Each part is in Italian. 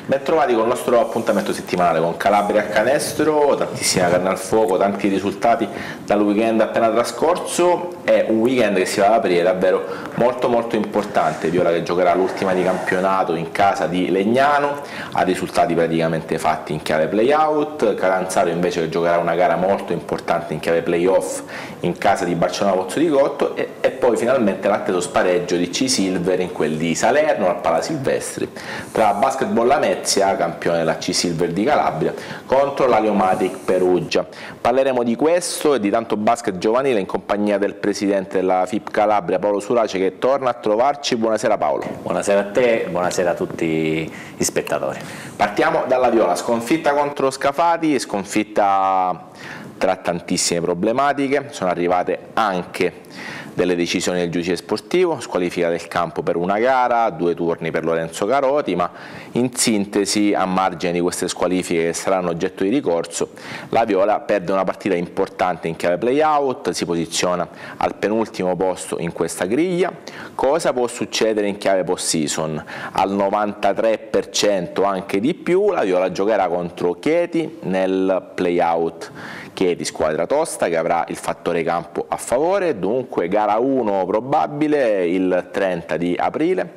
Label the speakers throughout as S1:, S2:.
S1: Bentrovati con il nostro appuntamento settimanale con Calabria a Canestro, tantissima carne al fuoco, tanti risultati dal weekend appena trascorso. È un weekend che si va ad aprire davvero molto importante. Viola che giocherà l'ultima di campionato in casa di Legnano, ha risultati praticamente fatti in chiave play-out. Catanzaro invece che giocherà una gara molto importante in chiave play-off in casa di Barcellona Pozzo di Gotto e poi finalmente l'atteso spareggio di C-Silver in quel di Salerno al Pala Silvestri tra Basketball Lamezia, campione della C-Silver di Calabria, contro la Leomatic Perugia. Parleremo di questo e di tanto basket giovanile in compagnia del presidente della FIP Calabria, Paolo Surace, che torna a trovarci. Buonasera Paolo.
S2: Buonasera a te, buonasera a tutti gli spettatori.
S1: Partiamo dalla Viola, sconfitta contro Scafati, sconfitta tra tantissime problematiche, sono arrivate anche delle decisioni del giudice sportivo, squalifica del campo per una gara, 2 turni per Lorenzo Caroti, ma in sintesi, a margine di queste squalifiche che saranno oggetto di ricorso, la Viola perde una partita importante in chiave play-out, si posiziona al penultimo posto in questa griglia. Cosa può succedere in chiave post-season? Al 93%, anche di più, la Viola giocherà contro Chieti nel play-out. Chieti, squadra tosta che avrà il fattore campo a favore, dunque gara 1 probabile il 30 di aprile,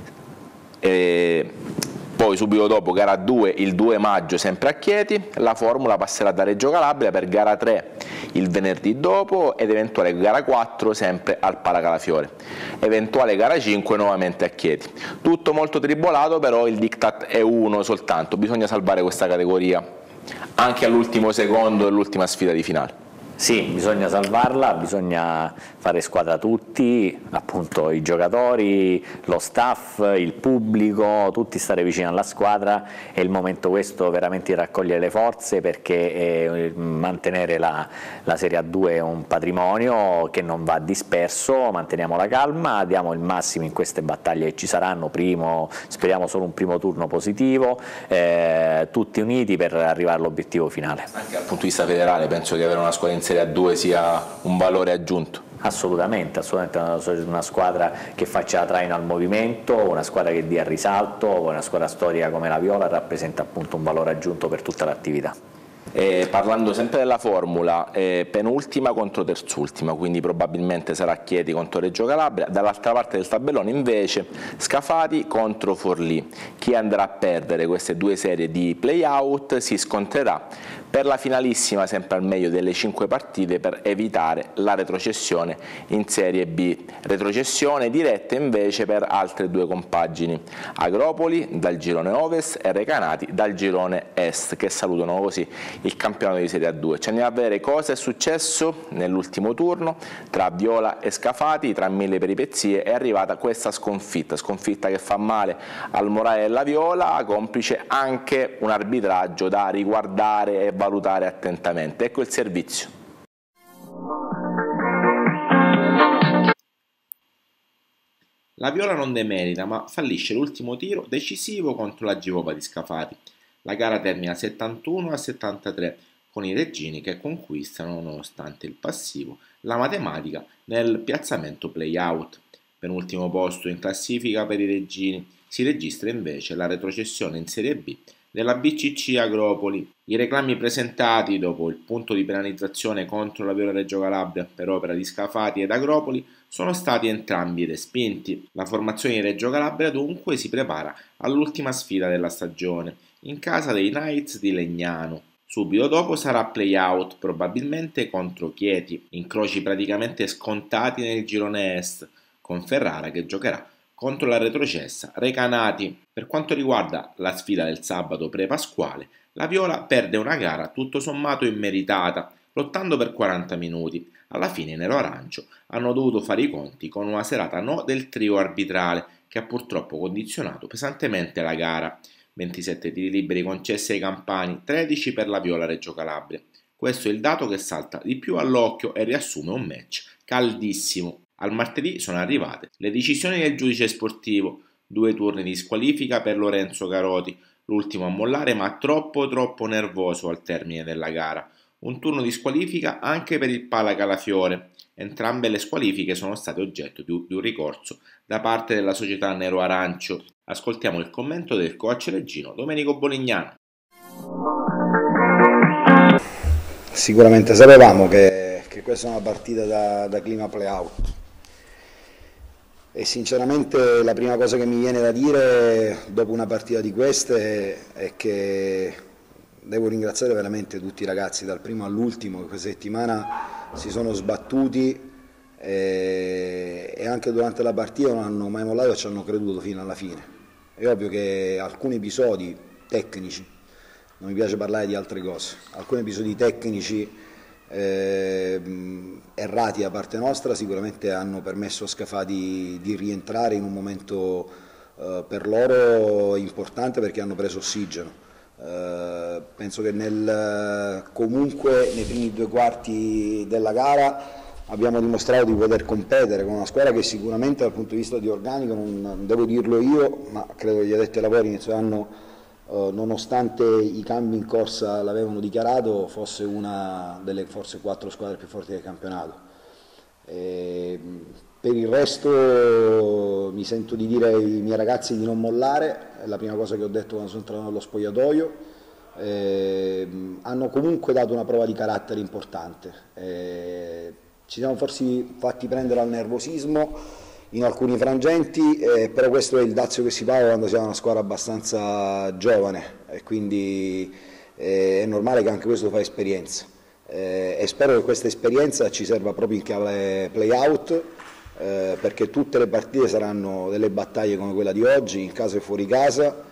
S1: e poi subito dopo gara 2 il 2 maggio sempre a Chieti. La formula passerà da Reggio Calabria per gara 3 il venerdì dopo ed eventuale gara 4 sempre al Pala Calafiore, eventuale gara 5 nuovamente a Chieti. Tutto molto tribolato, però il diktat è uno soltanto: bisogna salvare questa categoria anche all'ultimo secondo dell'ultima sfida di finale.
S2: Sì, bisogna salvarla, bisogna fare squadra tutti, appunto i giocatori, lo staff, il pubblico, tutti stare vicini alla squadra. È il momento questo veramente di raccogliere le forze, perché mantenere la Serie A2 è un patrimonio che non va disperso. Manteniamo la calma, diamo il massimo in queste battaglie che ci saranno, speriamo solo un primo turno positivo, tutti uniti per arrivare all'obiettivo finale.
S1: Anche dal punto di vista federale penso che avere una squadra in Serie A2 sia un valore aggiunto.
S2: Assolutamente, una squadra che faccia da traino al movimento, una squadra che dia risalto, una squadra storica come la Viola rappresenta appunto un valore aggiunto per tutta l'attività.
S1: Parlando sempre della formula, penultima contro terzultima, quindi probabilmente sarà Chieti contro Reggio Calabria. Dall'altra parte del tabellone invece Scafati contro Forlì. Chi andrà a perdere queste due serie di play-out si scontrerà per la finalissima, sempre al meglio delle 5 partite, per evitare la retrocessione in Serie B. Retrocessione diretta invece per altre 2 compagini: Agropoli dal girone Ovest e Recanati dal girone Est, che salutano così il campionato di Serie A2. Ci andiamo a vedere cosa è successo nell'ultimo turno tra Viola e Scafati. Tra mille peripezie è arrivata questa sconfitta che fa male al morale della Viola, complice anche un arbitraggio da riguardare e valutare attentamente. Ecco il servizio. La Viola non demerita, ma fallisce l'ultimo tiro decisivo contro la Givova di Scafati. La gara termina 71-73 con i reggini che conquistano, nonostante il passivo, la matematica nel piazzamento play-out. Penultimo posto in classifica per i reggini. Si registra invece la retrocessione in Serie B della BCC Agropoli. I reclami presentati dopo il punto di penalizzazione contro la Viola Reggio Calabria per opera di Scafati ed Agropoli sono stati entrambi respinti. La formazione di Reggio Calabria dunque si prepara all'ultima sfida della stagione in casa dei Knights di Legnano. Subito dopo sarà play-out, probabilmente contro Chieti, incroci praticamente scontati nel girone Est, con Ferrara che giocherà contro la retrocessa Recanati. Per quanto riguarda la sfida del sabato pre-pasquale, la Viola perde una gara tutto sommato immeritata, lottando per 40 minuti. Alla fine i nero-arancio hanno dovuto fare i conti con una serata no del trio arbitrale, che ha purtroppo condizionato pesantemente la gara. 27 tiri liberi concessi ai campani, 13 per la Viola Reggio Calabria. Questo è il dato che salta di più all'occhio e riassume un match caldissimo. Al martedì sono arrivate le decisioni del giudice sportivo: 2 turni di squalifica per Lorenzo Caroti, l'ultimo a mollare ma troppo nervoso al termine della gara. Un turno di squalifica anche per il Pala Calafiore. Entrambe le squalifiche sono state oggetto di un ricorso da parte della società nero-arancio. Ascoltiamo il commento del coach reggino Domenico Bolignano.
S3: Sicuramente sapevamo che questa è una partita da clima play-out e sinceramente la prima cosa che mi viene da dire dopo una partita di queste è che devo ringraziare veramente tutti i ragazzi dal primo all'ultimo che questa settimana si sono sbattuti e anche durante la partita non hanno mai mollato e ci hanno creduto fino alla fine. È ovvio che alcuni episodi tecnici, non mi piace parlare di altre cose, alcuni episodi tecnici errati da parte nostra sicuramente hanno permesso a Scafati di rientrare in un momento per loro importante perché hanno preso ossigeno. Penso che comunque nei primi 2 quarti della gara abbiamo dimostrato di poter competere con una squadra che sicuramente dal punto di vista di organico, non devo dirlo io, ma credo che gli addetti ai lavori inizio anno, nonostante i cambi in corsa l'avevano dichiarato, fosse una delle forse 4 squadre più forti del campionato. Per il resto mi sento di dire ai miei ragazzi di non mollare, è la prima cosa che ho detto quando sono entrato nello spogliatoio. Hanno comunque dato una prova di carattere importante. Ci siamo forse fatti prendere al nervosismo in alcuni frangenti, però questo è il dazio che si paga quando siamo una squadra abbastanza giovane e quindi è normale che anche questo fa esperienza. E spero che questa esperienza ci serva proprio in chiave play-out, perché tutte le partite saranno delle battaglie come quella di oggi, in casa e fuori casa.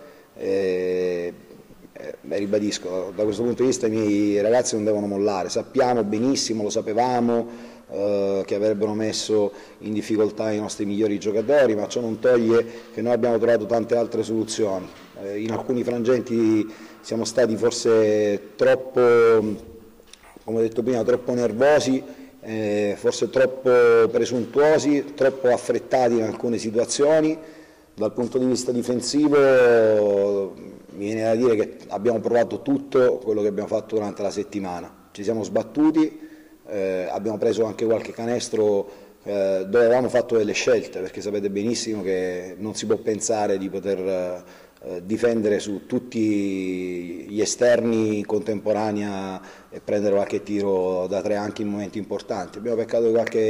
S3: Ribadisco, da questo punto di vista i miei ragazzi non devono mollare, sappiamo benissimo, lo sapevamo, che avrebbero messo in difficoltà i nostri migliori giocatori, ma ciò non toglie che noi abbiamo trovato tante altre soluzioni. In alcuni frangenti siamo stati forse troppo, come ho detto prima, troppo nervosi, forse troppo presuntuosi, troppo affrettati in alcune situazioni. Dal punto di vista difensivo mi viene da dire che abbiamo provato tutto quello che abbiamo fatto durante la settimana, ci siamo sbattuti, abbiamo preso anche qualche canestro dove avevamo fatto delle scelte, perché sapete benissimo che non si può pensare di poter difendere su tutti gli esterni in contemporanea e prendere qualche tiro da 3 anche in momenti importanti. Abbiamo peccato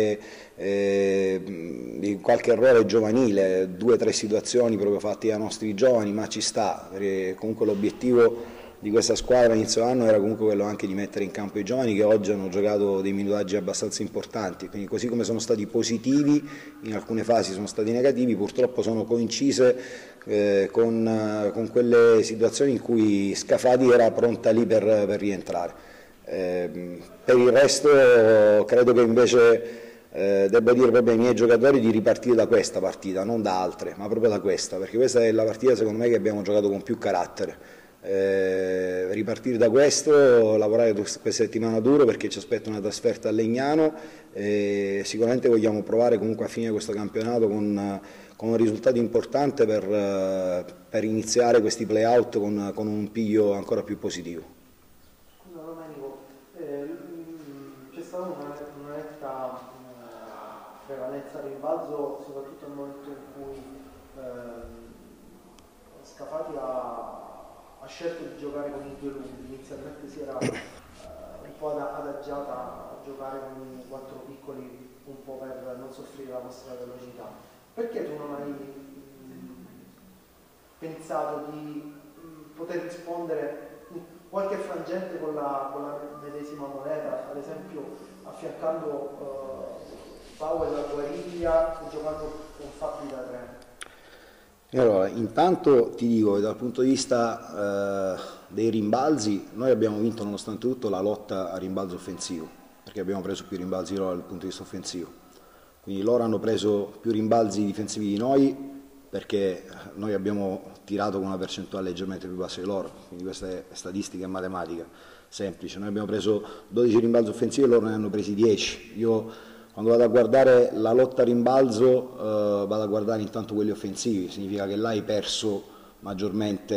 S3: di qualche errore giovanile, 2 o 3 situazioni proprio fatte dai nostri giovani, ma ci sta, perché comunque l'obiettivo di questa squadra inizio anno era comunque quello anche di mettere in campo i giovani che oggi hanno giocato dei minutaggi abbastanza importanti, quindi così come sono stati positivi in alcune fasi sono stati negativi, purtroppo sono coincise con quelle situazioni in cui Scafati era pronta lì per rientrare. Per il resto credo che invece devo dire proprio ai miei giocatori di ripartire da questa partita, non da altre, ma proprio da questa, perché questa è la partita secondo me che abbiamo giocato con più carattere. Ripartire da questo, lavorare questa settimana duro perché ci aspetta una trasferta a Legnano e sicuramente vogliamo provare comunque a finire questo campionato con un risultato importante per iniziare questi play-out con un piglio ancora più positivo.
S4: Scusa Domenico, c'è stata una netta prevalenza al rimbalzo soprattutto nel momento in cui Scafati ha scelto di giocare con i 2 lunghi, inizialmente si era un po' adagiata a giocare con i 4 piccoli un po' per non soffrire la vostra velocità. Perché tu non hai pensato di poter rispondere in qualche frangente con la medesima moneta, ad esempio affiancando Powell a Guariglia e giocando con Fabri da 3?
S3: Allora, intanto ti dico che dal punto di vista dei rimbalzi noi abbiamo vinto nonostante tutto la lotta a rimbalzo offensivo, perché abbiamo preso più rimbalzi loro dal punto di vista offensivo, quindi loro hanno preso più rimbalzi difensivi di noi perché noi abbiamo tirato con una percentuale leggermente più bassa di loro, quindi questa è statistica e matematica semplice. Noi abbiamo preso 12 rimbalzi offensivi e loro ne hanno presi 10. Io quando vado a guardare la lotta a rimbalzo vado a guardare intanto quelli offensivi, significa che là hai perso maggiormente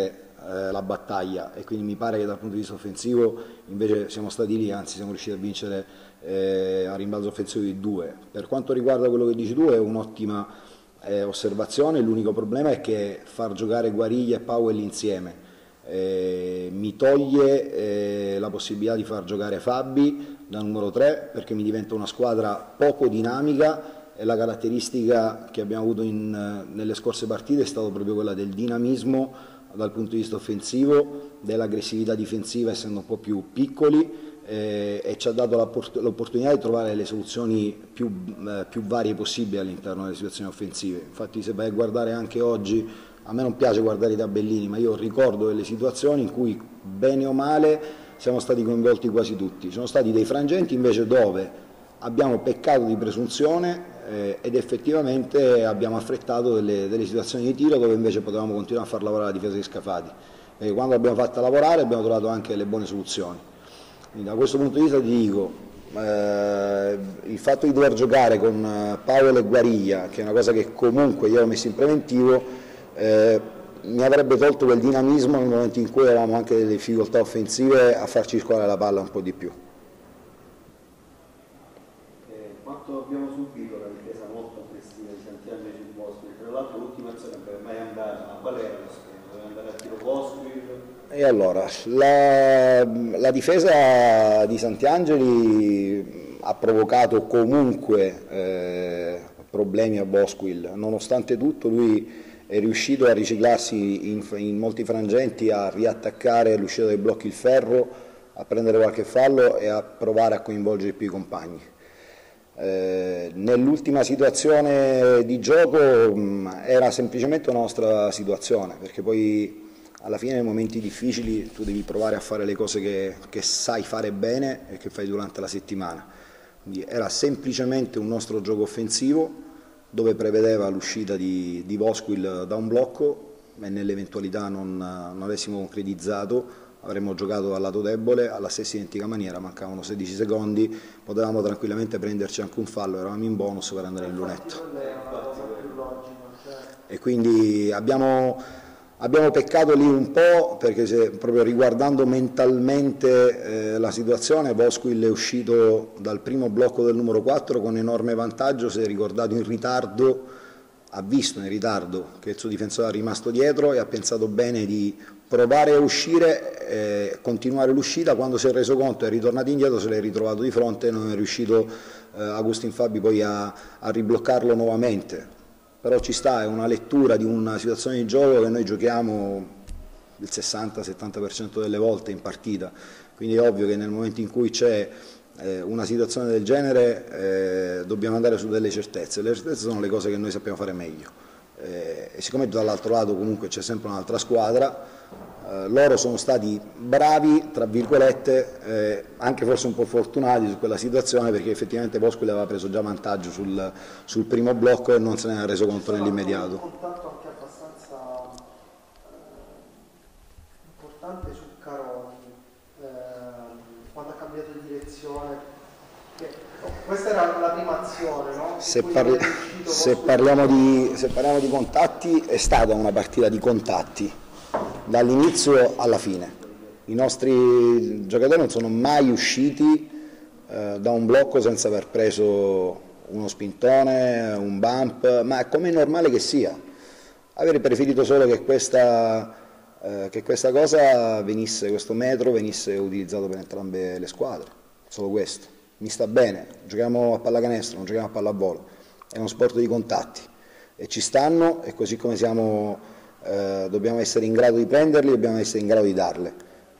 S3: la battaglia, e quindi mi pare che dal punto di vista offensivo invece siamo stati lì, anzi siamo riusciti a vincere a rimbalzo offensivo di 2. Per quanto riguarda quello che dici tu, è un'ottima osservazione. L'unico problema è che far giocare Guariglia e Powell insieme mi toglie la possibilità di far giocare Fabi da numero 3, perché mi diventa una squadra poco dinamica, e la caratteristica che abbiamo avuto nelle scorse partite è stata proprio quella del dinamismo dal punto di vista offensivo, dell'aggressività difensiva essendo un po' più piccoli, e ci ha dato l'opportunità di trovare le soluzioni più varie possibili all'interno delle situazioni offensive. Infatti se vai a guardare anche oggi, a me non piace guardare i tabellini, ma io ricordo delle situazioni in cui bene o male siamo stati coinvolti quasi tutti. Ci sono stati dei frangenti invece dove abbiamo peccato di presunzione ed effettivamente abbiamo affrettato delle situazioni di tiro dove invece potevamo continuare a far lavorare la difesa di Scafati, perché quando l'abbiamo fatta lavorare abbiamo trovato anche le buone soluzioni. Quindi da questo punto di vista ti dico, il fatto di dover giocare con Powell e Guariglia, che è una cosa che comunque io ho messo in preventivo, mi avrebbe tolto quel dinamismo nel momento in cui avevamo anche delle difficoltà offensive a far circolare la palla un po' di più.
S5: Quanto abbiamo subito la difesa molto aggressiva di Santiangeli sul Bosco, tra l'altro l'ultima azione per mai andare, ma qual era lo schema? Doveva andare a tiro Bosco?
S3: E allora, la difesa di Santiangeli ha provocato comunque problemi a Bosquil. Nonostante tutto lui è riuscito a riciclarsi in molti frangenti, a riattaccare l'uscita dei blocchi il ferro, a prendere qualche fallo e a provare a coinvolgere più i compagni. Nell'ultima situazione di gioco era semplicemente una nostra situazione, perché poi alla fine nei momenti difficili tu devi provare a fare le cose che sai fare bene e che fai durante la settimana. Quindi era semplicemente un nostro gioco offensivo dove prevedeva l'uscita di Bosquil da un blocco, e nell'eventualità non avessimo concretizzato avremmo giocato dal lato debole alla stessa identica maniera, mancavano 16 secondi, potevamo tranquillamente prenderci anche un fallo, eravamo in bonus per andare in lunetto. E quindi abbiamo peccato lì un po', perché se proprio riguardando mentalmente la situazione, Bosquil è uscito dal primo blocco del numero 4 con enorme vantaggio, si è ricordato in ritardo, ha visto in ritardo che il suo difensore è rimasto dietro e ha pensato bene di provare a uscire, continuare l'uscita. Quando si è reso conto e è ritornato indietro, se l'è ritrovato di fronte e non è riuscito Agustin Fabi poi a ribloccarlo nuovamente. Però ci sta, è una lettura di una situazione di gioco che noi giochiamo il 60-70% delle volte in partita, quindi è ovvio che nel momento in cui c'è una situazione del genere dobbiamo andare su delle certezze. Le certezze sono le cose che noi sappiamo fare meglio, e siccome dall'altro lato comunque c'è sempre un'altra squadra, loro sono stati bravi, tra virgolette, anche forse un po' fortunati su quella situazione, perché effettivamente Bosquil aveva preso già vantaggio sul primo blocco e non se ne era reso conto nell'immediato.
S4: Un contatto anche abbastanza importante su Caroni, quando ha cambiato di direzione. Questa era la prima azione, no?
S3: Se parliamo di contatti, è stata una partita di contatti dall'inizio alla fine. I nostri giocatori non sono mai usciti da un blocco senza aver preso uno spintone, un bump, ma come è normale che sia. Avrei preferito solo che questa cosa venisse, questo metro venisse utilizzato per entrambe le squadre, solo questo. Mi sta bene, giochiamo a pallacanestro, non giochiamo a pallavolo, è uno sport di contatti e ci stanno, e così come siamo dobbiamo essere in grado di prenderli, dobbiamo essere in grado di darle.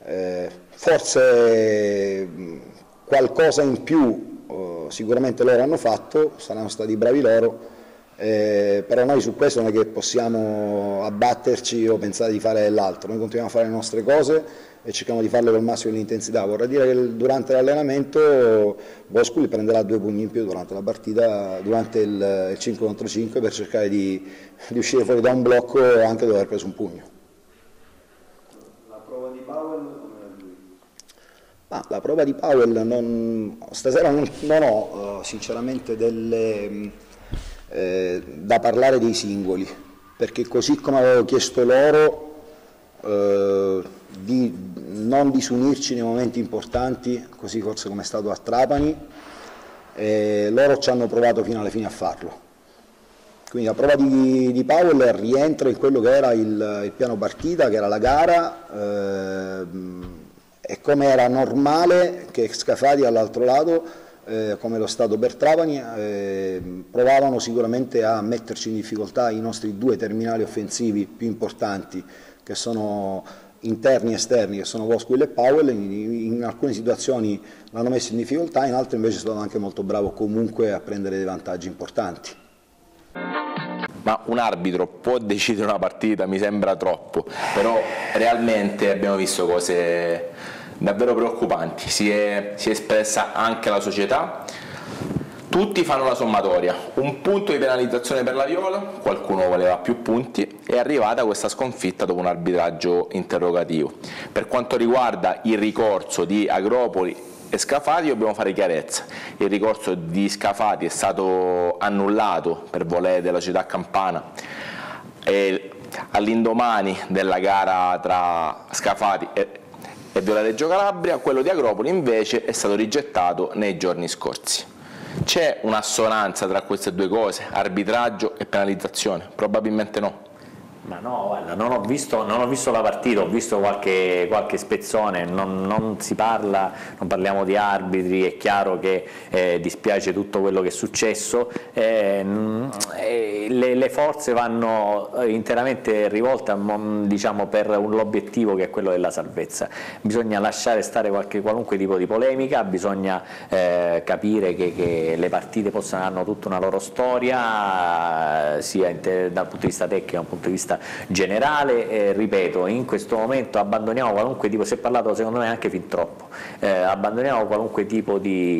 S3: Forse qualcosa in più sicuramente loro hanno fatto, saranno stati bravi loro, però noi su questo non è che possiamo abbatterci o pensare di fare l'altro. Noi continuiamo a fare le nostre cose e cerchiamo di farle col massimo dell'intensità. Vorrà dire che durante l'allenamento Bosquil prenderà 2 pugni in più durante la partita, durante il 5 contro 5, per cercare di uscire fuori da un blocco anche dopo aver preso un pugno.
S5: La prova di Powell come la lui?
S3: La prova di Powell stasera non ho sinceramente da parlare dei singoli, perché così come avevo chiesto loro di non disunirci nei momenti importanti, così forse come è stato a Trapani, e loro ci hanno provato fino alla fine a farlo. Quindi la prova di Powell rientra in quello che era il piano partita, che era la gara, e come era normale che Scafati all'altro lato, come lo stato per Trapani, provavano sicuramente a metterci in difficoltà i nostri due terminali offensivi più importanti, che sono interni e esterni, che sono Vosquil e Powell. In alcune situazioni l'hanno messo in difficoltà, in altre invece sono anche molto bravo comunque a prendere dei vantaggi importanti.
S6: Ma un arbitro può decidere una partita? Mi sembra troppo, però realmente abbiamo visto cose davvero preoccupanti, si è espressa anche la società, tutti fanno la sommatoria, un punto di penalizzazione per la Viola, qualcuno voleva più punti, è arrivata questa sconfitta dopo un arbitraggio interrogativo. Per quanto riguarda il ricorso di Agropoli e Scafati dobbiamo fare chiarezza, il ricorso di Scafati è stato annullato per volere della società campana e all'indomani della gara tra Scafati e Viola Reggio Calabria, quello di Agropoli invece è stato rigettato nei giorni scorsi. C'è un'assonanza tra queste due cose, arbitraggio e penalizzazione? Probabilmente no.
S2: Ma no, guarda, non ho visto la partita, ho visto qualche spezzone, non si parla, non parliamo di arbitri, è chiaro che dispiace tutto quello che è successo, le forze vanno interamente rivolte diciamo, per l'obiettivo che è quello della salvezza. Bisogna lasciare stare qualunque tipo di polemica, bisogna capire che le partite hanno tutta una loro storia, sia dal punto di vista tecnico che dal punto di vista generale. Ripeto, in questo momento abbandoniamo qualunque tipo, si è parlato secondo me anche fin troppo, abbandoniamo qualunque tipo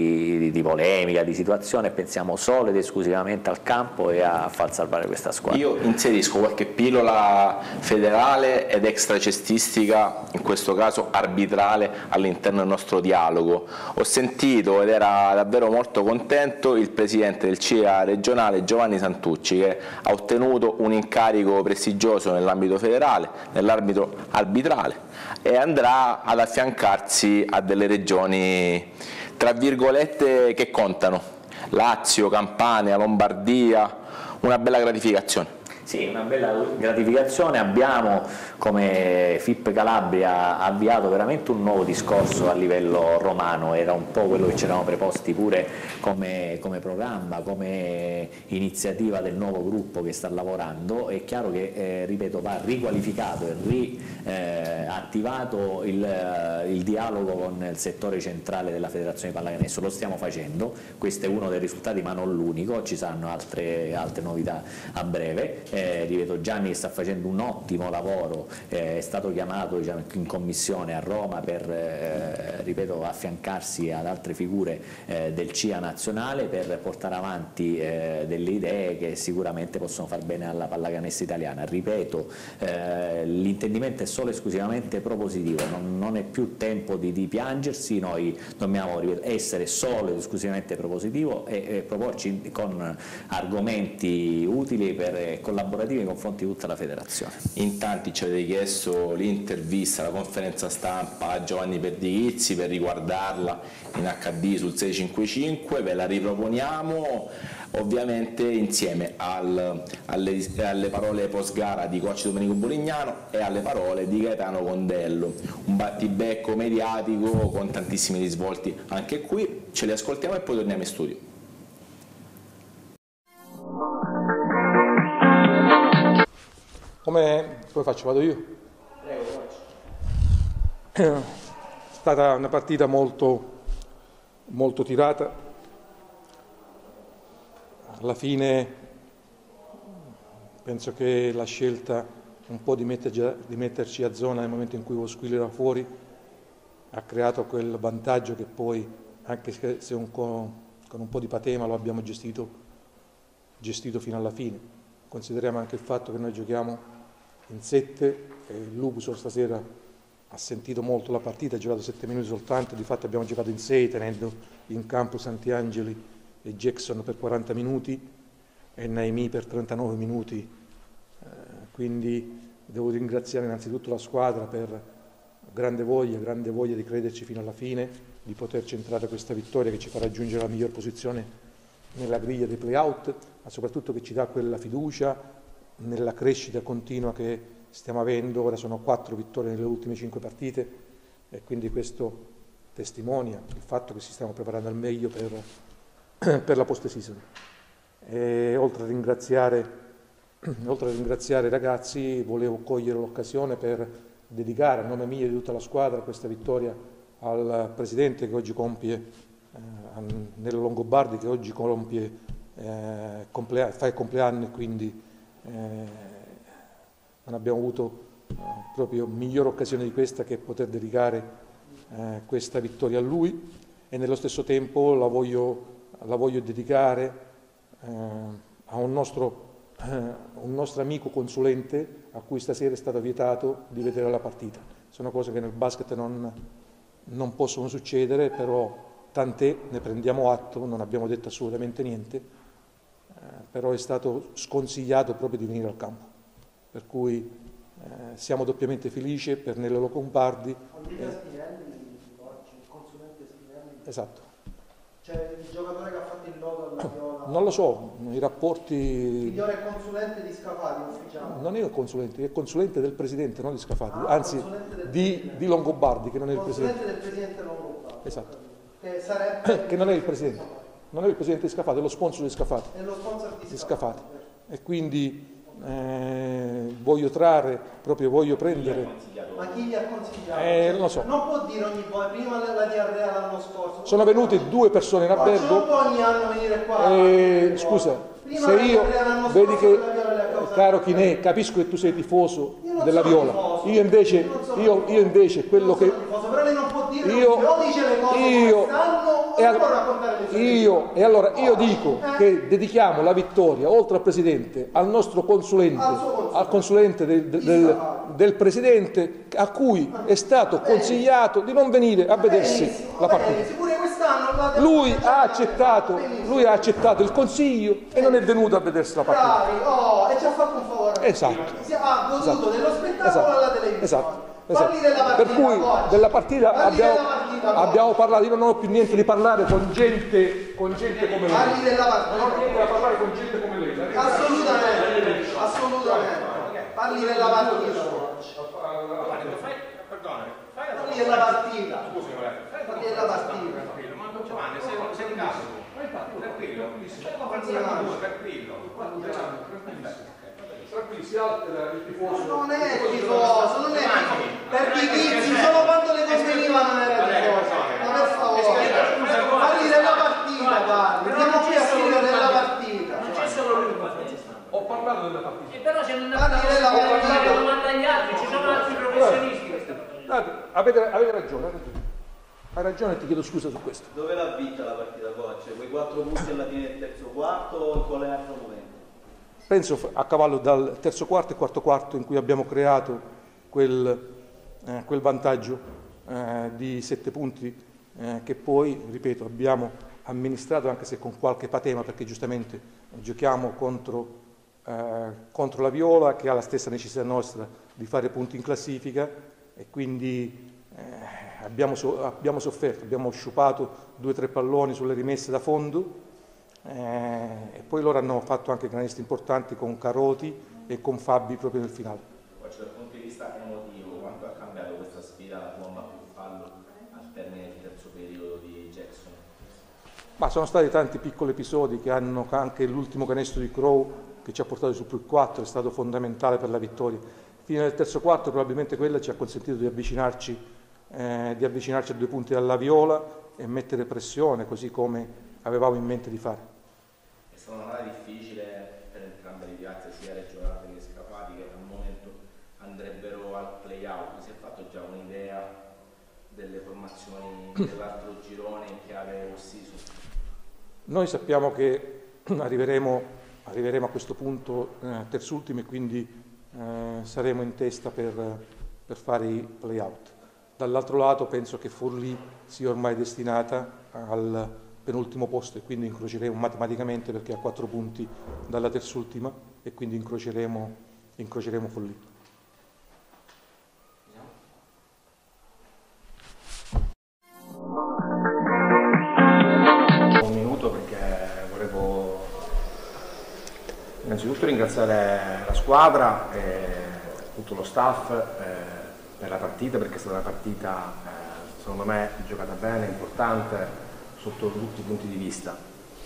S2: di polemica, di situazione e pensiamo solo ed esclusivamente al campo e a far salvare questa squadra.
S6: Io inserisco qualche pillola federale ed extracestistica, in questo caso arbitrale, all'interno del nostro dialogo. Ho sentito ed era davvero molto contento il presidente del CIA regionale Giovanni Santucci, che ha ottenuto un incarico prestigioso nell'ambito federale, nell'ambito arbitrale, e andrà ad affiancarsi a delle regioni tra virgolette che contano, Lazio, Campania, Lombardia, una bella gratificazione.
S2: Sì, una bella gratificazione. Abbiamo come FIP Calabria avviato veramente un nuovo discorso a livello romano, era un po' quello che ci eravamo preposti pure come programma, come iniziativa del nuovo gruppo che sta lavorando. È chiaro che, ripeto, va riqualificato e riattivato il dialogo con il settore centrale della Federazione di Pallacanestro. Lo stiamo facendo, questo è uno dei risultati ma non l'unico, ci saranno altre novità a breve. Ripeto, Gianni sta facendo un ottimo lavoro, è stato chiamato in commissione a Roma per ripeto, affiancarsi ad altre figure del CIA nazionale per portare avanti delle idee che sicuramente possono far bene alla pallacanestro italiana. Ripeto, l'intendimento è solo e esclusivamente propositivo, non è più tempo di piangersi, noi dobbiamo essere solo ed esclusivamente propositivo e proporci con argomenti utili per collaborativi nei confronti di tutta la federazione.
S6: In tanti ci avete chiesto l'intervista, la conferenza stampa a Giovanni Perdighizzi per riguardarla in HD sul 655, ve la riproponiamo ovviamente insieme alle parole post gara di coach Domenico Bolignano e alle parole di Gaetano Condello, un battibecco mediatico con tantissimi risvolti anche qui. Ce li ascoltiamo e poi torniamo in studio.
S7: Come faccio? Vado io? È stata una partita molto tirata. Alla fine penso che la scelta un po' di metterci a zona nel momento in cui Vosquil era fuori ha creato quel vantaggio che poi, anche se con un po' di patema, lo abbiamo gestito fino alla fine. Consideriamo anche il fatto che noi giochiamo in 7 e il Lubuso stasera ha sentito molto la partita, ha giocato 7 minuti soltanto, di fatto abbiamo giocato in 6 tenendo in campo Santiangeli e Jackson per 40 minuti e Naimi per 39 minuti, quindi devo ringraziare innanzitutto la squadra per grande voglia di crederci fino alla fine, di poter centrare questa vittoria che ci fa raggiungere la miglior posizione nella griglia dei play-out, ma soprattutto che ci dà quella fiducia nella crescita continua che stiamo avendo. Ora sono 4 vittorie nelle ultime 5 partite e quindi questo testimonia il fatto che ci stiamo preparando al meglio per la post-season. E oltre a ringraziare i ragazzi, volevo cogliere l'occasione per dedicare a nome mio e di tutta la squadra questa vittoria al presidente che oggi compie nella Longobardi, che oggi fa il compleanno, e quindi non abbiamo avuto proprio migliore occasione di questa che poter dedicare questa vittoria a lui, e nello stesso tempo la voglio dedicare a un nostro amico consulente a cui stasera è stato vietato di vedere la partita. Sono cose che nel basket non possono succedere, però tant'è, ne prendiamo atto, non abbiamo detto assolutamente niente, però è stato sconsigliato proprio di venire al campo, per cui siamo doppiamente felici per Nello Lombardi.
S4: Spinelli oggi, il consulente Spinelli.
S7: Esatto.
S4: Cioè il giocatore che ha fatto il logo alla Viola.
S7: Non lo so, i rapporti...
S4: Il migliore consulente di Scafati, ufficiale.
S7: Non è il consulente, è il consulente del presidente, non di Scafati, anzi di Longobardi, che non è il presidente.
S4: Consulente del presidente Longobardi.
S7: Esatto.
S4: Che sarebbe...
S7: Che non è il presidente, non è il presidente di Scafati, è lo sponsor di Scafati.
S4: È lo sponsor
S7: di Scafati. E quindi voglio prendere...
S4: Ma chi gli ha consigliato?
S7: Non lo so.
S4: Non può dire ogni volta, prima la diarrea l'anno scorso.
S7: Sono venute 2 persone in albergo.
S4: Non può ogni anno venire qua.
S7: Scusa, se io, vedi che, caro Chinè, capisco che tu sei tifoso della Viola, io invece quello che...
S4: Però lei non può dire, dice le cose come stanno, non può raccontare le sue.
S7: Allora io dico che dedichiamo la vittoria, oltre al presidente, al nostro consulente, al consulente del presidente, a cui è stato consigliato di non venire a vedersi la partita. Lui ha accettato il consiglio e non è venuto a vedersi la partita.
S4: E ci ha fatto un favore.
S7: Esatto.
S4: Ha goduto dello spettacolo alla televisione.
S7: Esatto.
S4: Per
S7: cui della partita abbiamo parlato. Io non ho più niente di parlare con gente come lei.
S4: Parli della partita.
S7: Non ho niente da parlare con gente come lei.
S4: Assolutamente. Parli della partita. Parli della partita.
S1: Giovanni, sei in caso. Tranquillo.
S7: Tranquilli, si altera il tifoso.
S4: Non è tifoso. Perché i tizi solo quando le convenivano non era tifoso. Ma per favore. Parli della partita, Andiamo qui a scrivere della partita.
S8: Non c'è solo lui.
S7: Ho parlato della partita.
S8: Però c'è una domanda agli altri, ci sono altri professionisti.
S7: Avete ragione. Hai ragione, ti chiedo scusa su questo.
S5: Dove l'ha vinta la partita, coach? Quei 4 punti alla fine del terzo quarto o in quale altro momento?
S7: Penso a cavallo dal terzo quarto e quarto quarto in cui abbiamo creato quel vantaggio di 7 punti che poi, ripeto, abbiamo amministrato, anche se con qualche patema, perché giustamente giochiamo contro la Viola, che ha la stessa necessità nostra di fare punti in classifica, e quindi abbiamo sofferto, abbiamo sciupato 2 o 3 palloni sulle rimesse da fondo, e poi loro hanno fatto anche canestri importanti con Caroti e con Fabi proprio nel finale.
S6: Dal punto di vista emotivo, quanto ha cambiato questa sfida la bomba più fallo al termine del terzo periodo di Jackson?
S7: Ma sono stati tanti piccoli episodi che hanno, anche l'ultimo canestro di Crow che ci ha portato sul più 4 è stato fondamentale per la vittoria. Fino al terzo quarto probabilmente quella ci ha consentito di avvicinarci a 2 punti dalla Viola e mettere pressione, così come avevamo in mente di fare.
S6: È stata una gara difficile per entrambe le piazze, sia Reggio Calabria che Scafati, che al momento andrebbero al play-out. Si è fatto già un'idea delle formazioni dell'altro girone in chiave off-season?
S7: Noi sappiamo che arriveremo a questo punto terzultimi e quindi saremo in testa per fare i play-out. Dall'altro lato penso che Forlì sia ormai destinata al penultimo posto e quindi incroceremo matematicamente, perché ha 4 punti dalla terzultima, e quindi incroceremo Forlì.
S9: ringraziare la squadra e tutto lo staff per la partita, perché è stata una partita secondo me giocata bene, importante sotto tutti i punti di vista.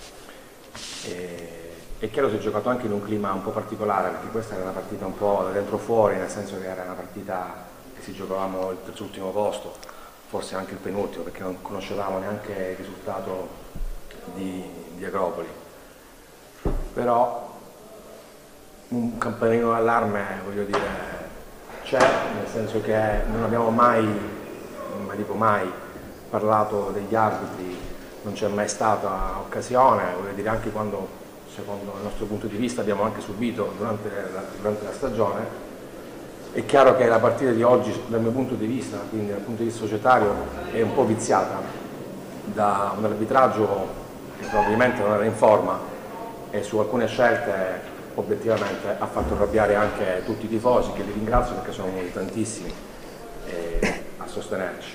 S9: È chiaro che si è giocato anche in un clima un po' particolare, perché questa era una partita un po' da dentro fuori, nel senso che era una partita che si giocavamo il terzultimo posto, forse anche il penultimo, perché non conoscevamo neanche il risultato di Agropoli. Però un campanello d'allarme, voglio dire, c'è, nel senso che non abbiamo mai, non dico mai, parlato degli arbitri, non c'è mai stata occasione, voglio dire, anche quando, secondo il nostro punto di vista, abbiamo anche subito durante la stagione. È chiaro che la partita di oggi, dal mio punto di vista, quindi dal punto di vista societario, è un po' viziata da un arbitraggio che probabilmente non era in forma e su alcune scelte obiettivamente ha fatto arrabbiare anche tutti i tifosi, che li ringrazio perché sono venuti tantissimi a sostenerci.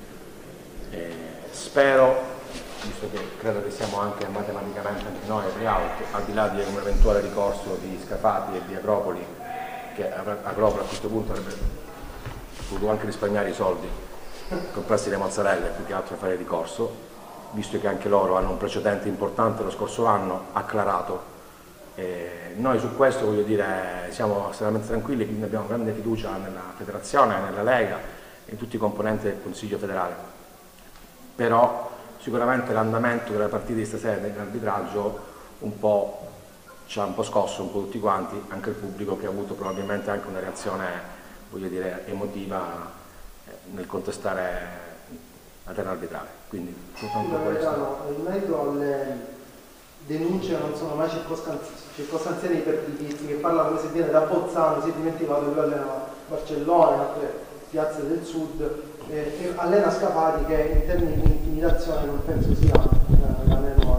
S9: Spero, visto che credo che siamo anche matematicamente anche noi al di là di un eventuale ricorso di Scafati e di Agropoli, che Agropoli a questo punto avrebbe potuto anche risparmiare i soldi, comprarsi le mozzarelle più che altro fare ricorso, visto che anche loro hanno un precedente importante lo scorso anno acclarato. Noi su questo, voglio dire, siamo estremamente tranquilli, quindi abbiamo grande fiducia nella federazione, nella Lega e in tutti i componenti del Consiglio federale. Però sicuramente l'andamento della partita di stasera nell'arbitraggio ci ha un po' scosso un po' tutti quanti, anche il pubblico, che ha avuto probabilmente anche una reazione, voglio dire, emotiva nel contestare la terna arbitrale. Quindi soltanto questo.
S4: In merito alle denunce non sono mai circostanziali per i tizi, che parla come se viene da Bolzano, si è dimenticato che allena Barcellona e altre piazze del sud, e allena Scafati, che in termini di intimidazione non penso sia la meno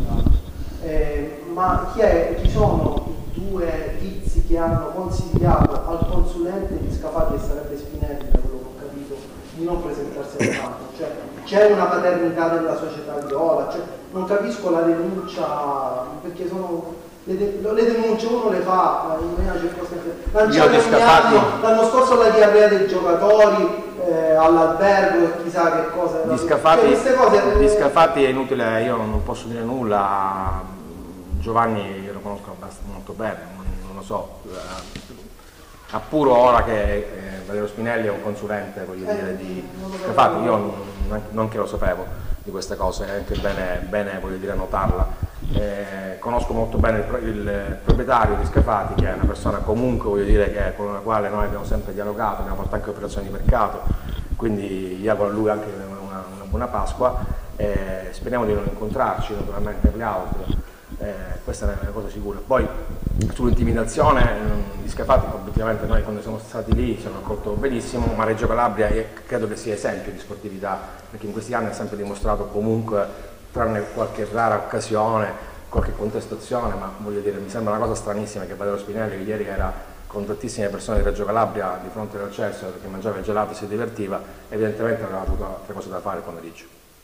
S4: ma chi sono i due tizi che hanno consigliato al consulente di Scafati, che sarebbe Spinelli, da quello che ho capito, di non presentarsi al campo? Cioè, c'è una paternità della società viola, cioè, non capisco la denuncia, perché sono le denunce uno le fa in maniera circostanziale. L'anno scorso la diarrea dei giocatori all'albergo, chissà che cosa.
S9: Di Scafati è inutile, io non posso dire nulla. Giovanni io lo conosco abbastanza molto bene, non lo so, appuro ora che Valerio Spinelli è un consulente, voglio dire, di Scafati, io non che lo sapevo di queste cose, è anche bene voglio dire, notarla. Conosco molto bene il proprietario di Scafati, che è una persona comunque, voglio dire, con la quale noi abbiamo sempre dialogato, abbiamo fatto anche operazioni di mercato, quindi gli auguro a lui anche una buona Pasqua, speriamo di non incontrarci naturalmente per le auto. Questa è una cosa sicura. Poi sull'intimidazione di Scafati, obiettivamente noi quando siamo stati lì ci hanno accolto benissimo, ma Reggio Calabria credo che sia esempio di sportività, perché in questi anni ha sempre dimostrato comunque, tranne qualche rara occasione, qualche contestazione, ma voglio dire, mi sembra una cosa stranissima che Valerio Spinelli, che ieri era con tantissime persone di Reggio Calabria di fronte al Chelsea, perché mangiava il gelato e si divertiva, evidentemente aveva avuto altre cose da fare il pomeriggio.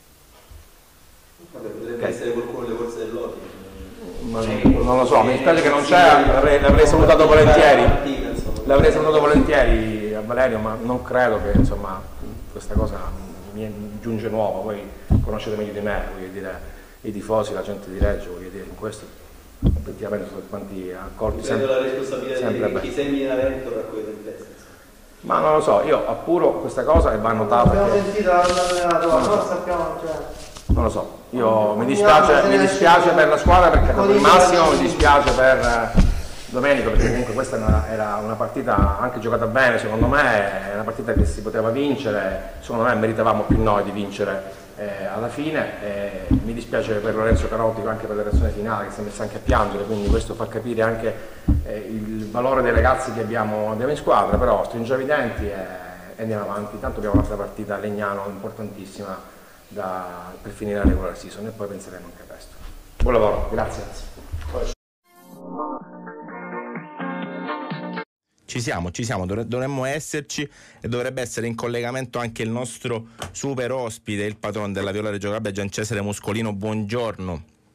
S5: Potrebbe essere qualcuno delle forze dell'ordine.
S9: Non lo so, mi dispiace che non c'è, l'avrei salutato volentieri a Valerio, ma non credo che insomma questa cosa mi giunge nuova. Voi conoscete meglio di me, voglio dire, i tifosi, la gente di Reggio, voglio dire, in questo effettivamente sono quanti accorti sempre,
S5: la responsabilità di chi semina vento raccoglie tempeste.
S9: Ma non lo so, io appuro questa cosa e va notata.
S4: Abbiamo sentito l'allenatore, non sappiamo, cioè.
S9: Non lo so, io mi dispiace per la squadra, perché per il massimo mi dispiace per Domenico, perché comunque questa era una partita anche giocata bene, secondo me, è una partita che si poteva vincere, secondo me meritavamo più noi di vincere alla fine. Mi dispiace per Lorenzo Carotti anche per la reazione finale, che si è messa anche a piangere, quindi questo fa capire anche il valore dei ragazzi che abbiamo in squadra, però stringiamo i denti e andiamo avanti. Tanto abbiamo un'altra partita a Legnano importantissima per finire la regular season e poi penseremo anche a questo. Buon lavoro, grazie.
S6: Ci siamo, dovremmo esserci, e dovrebbe essere in collegamento anche il nostro super ospite, il patrono della Viola Reggio Calabria, Gian Cesare Muscolino. Buongiorno.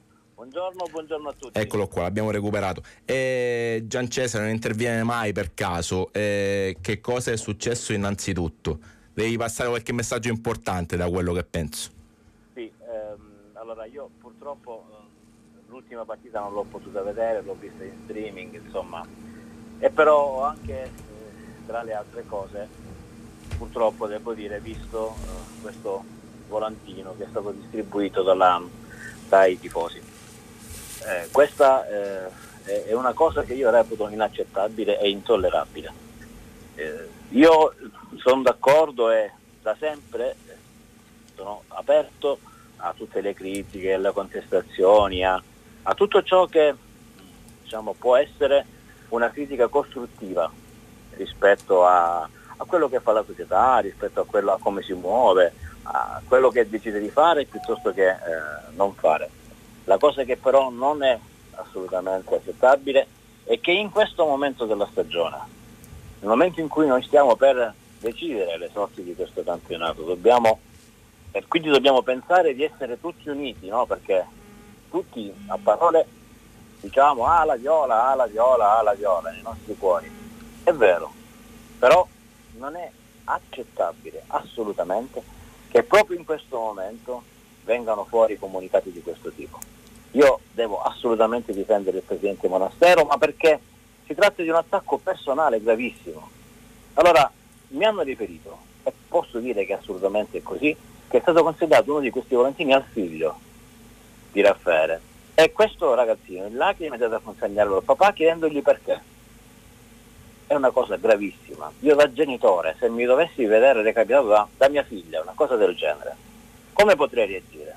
S10: Buongiorno a tutti.
S6: Eccolo qua, l'abbiamo recuperato. Gian Cesare non interviene mai per caso. Che cosa è successo innanzitutto? Devi passare qualche messaggio importante da quello che penso.
S10: Sì, allora io purtroppo l'ultima partita non l'ho potuta vedere, l'ho vista in streaming, insomma, e però anche tra le altre cose purtroppo devo dire visto questo volantino che è stato distribuito dai tifosi. Questa è una cosa che io reputo inaccettabile e intollerabile. Io sono d'accordo e da sempre sono aperto a tutte le critiche, alle contestazioni, a tutto ciò che diciamo, può essere una critica costruttiva rispetto a quello che fa la società, rispetto a come si muove, a quello che decide di fare piuttosto che non fare. La cosa che però non è assolutamente accettabile è che in questo momento della stagione, nel momento in cui noi stiamo per decidere le sorti di questo campionato, quindi dobbiamo pensare di essere tutti uniti, no? Perché tutti a parole diciamo la Viola nei nostri cuori. È vero, però non è accettabile assolutamente che proprio in questo momento vengano fuori comunicati di questo tipo. Io devo assolutamente difendere il presidente Monastero, ma perché si tratta di un attacco personale gravissimo. Allora, mi hanno riferito, e posso dire che assolutamente è così, che è stato considerato uno di questi volantini al figlio di Raffaele. E questo ragazzino in lacrime è andato a consegnarlo al papà chiedendogli perché. È una cosa gravissima. Io da genitore, se mi dovessi vedere recapitato da mia figlia una cosa del genere, come potrei reagire?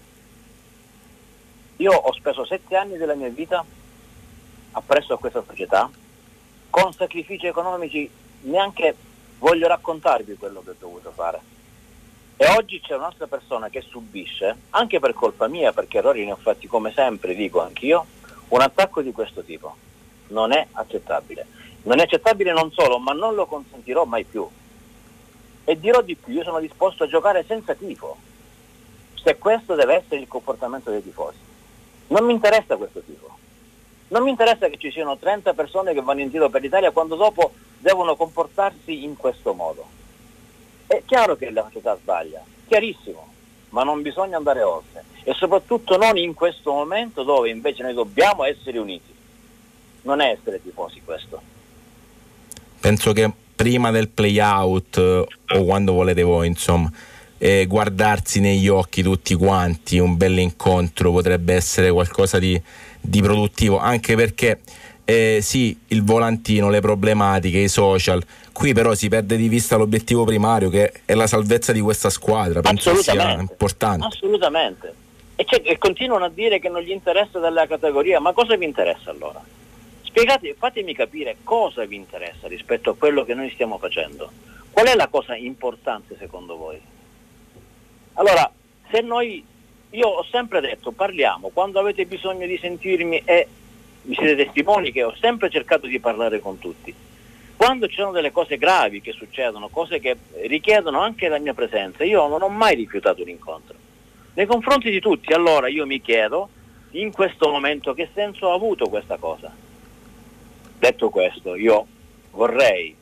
S10: Io ho speso 7 anni della mia vita appresso a questa società, con sacrifici economici, neanche voglio raccontarvi quello che ho dovuto fare. E oggi c'è un'altra persona che subisce, anche per colpa mia, perché errori ne ho fatti come sempre, dico anch'io, un attacco di questo tipo. Non è accettabile. Non è accettabile non solo, ma non lo consentirò mai più. E dirò di più, io sono disposto a giocare senza tifo, se questo deve essere il comportamento dei tifosi. Non mi interessa questo tifo. Non mi interessa che ci siano 30 persone che vanno in giro per l'Italia quando dopo devono comportarsi in questo modo. È chiaro che la società sbaglia, chiarissimo, ma non bisogna andare oltre. E soprattutto non in questo momento dove invece noi dobbiamo essere uniti. Non è essere tifosi questo.
S6: Penso che prima del play-out o quando volete voi, insomma, guardarsi negli occhi tutti quanti, un bel incontro potrebbe essere qualcosa di produttivo, anche perché sì, il volantino, le problematiche, i social, qui però si perde di vista l'obiettivo primario che è la salvezza di questa squadra. Penso sia importante.
S10: Assolutamente. E continuano a dire che non gli interessa della categoria, ma cosa vi interessa allora? Spiegate, fatemi capire cosa vi interessa rispetto a quello che noi stiamo facendo. Qual è la cosa importante secondo voi? Allora, io ho sempre detto, parliamo, quando avete bisogno di sentirmi e mi siete testimoni che ho sempre cercato di parlare con tutti. Quando ci sono delle cose gravi che succedono, cose che richiedono anche la mia presenza, io non ho mai rifiutato un incontro. Nei confronti di tutti, allora io mi chiedo, in questo momento, che senso ha avuto questa cosa? Detto questo, io vorrei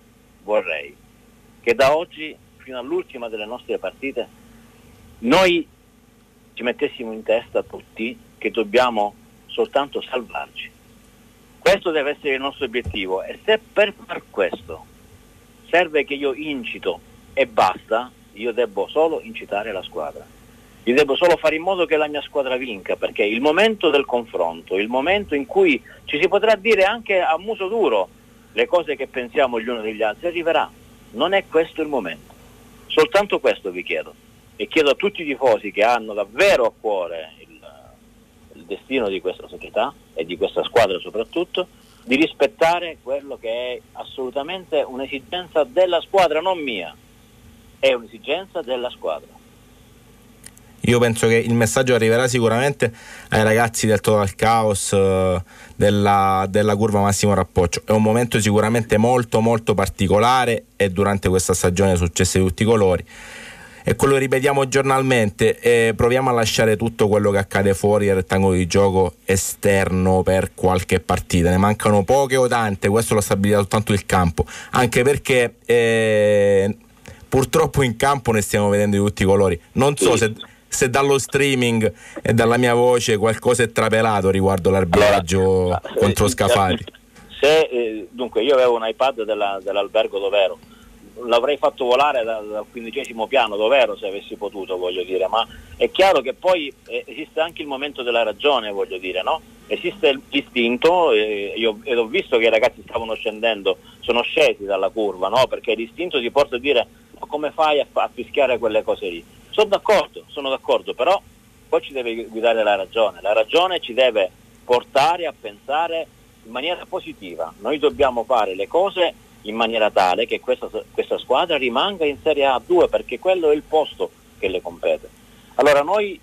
S10: che da oggi fino all'ultima delle nostre partite noi ci mettessimo in testa tutti che dobbiamo soltanto salvarci. Questo deve essere il nostro obiettivo e se per far questo serve che io incito e basta, io devo solo incitare la squadra. Io devo solo fare in modo che la mia squadra vinca, perché il momento del confronto, il momento in cui ci si potrà dire anche a muso duro le cose che pensiamo gli uni degli altri, arriverà. Non è questo il momento. Soltanto questo vi chiedo. E chiedo a tutti i tifosi che hanno davvero a cuore il destino di questa società e di questa squadra soprattutto, di rispettare quello che è assolutamente un'esigenza della squadra, non mia. È un'esigenza della squadra.
S6: Io penso che il messaggio arriverà sicuramente ai ragazzi del Total Chaos, della curva Massimo Rappoccio. È un momento sicuramente molto molto particolare e durante questa stagione successe di tutti i colori. e quello che ripetiamo giornalmente, proviamo a lasciare tutto quello che accade fuori dal rettangolo di gioco esterno per qualche partita, ne mancano poche o tante, questo lo stabilirà soltanto il campo, anche perché purtroppo in campo ne stiamo vedendo di tutti i colori. Non so se dallo streaming e dalla mia voce qualcosa è trapelato riguardo l'arbitraggio contro Scafati.
S10: Dunque io avevo un iPad dell'albergo dov'ero, l'avrei fatto volare dal 15° piano dov'ero se avessi potuto, voglio dire, ma è chiaro che poi esiste anche il momento della ragione, voglio dire, no? Esiste l'istinto, io ho visto che i ragazzi stavano scendendo, sono scesi dalla curva, no? Perché l'istinto ti porta a dire ma come fai a fischiare quelle cose lì? Sono d'accordo, però poi ci deve guidare la ragione ci deve portare a pensare in maniera positiva. Noi dobbiamo fare le cose in maniera tale che questa squadra rimanga in Serie A2, perché quello è il posto che le compete. Allora noi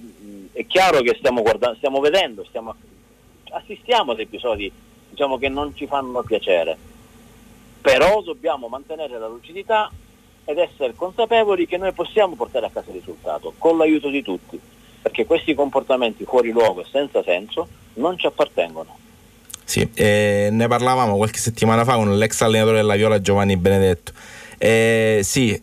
S10: è chiaro che stiamo vedendo, assistiamo ad episodi, diciamo, che non ci fanno piacere, però dobbiamo mantenere la lucidità ed essere consapevoli che noi possiamo portare a casa il risultato con l'aiuto di tutti, perché questi comportamenti fuori luogo e senza senso non ci appartengono.
S6: Sì, ne parlavamo qualche settimana fa con l'ex allenatore della Viola Giovanni Benedetto. Ne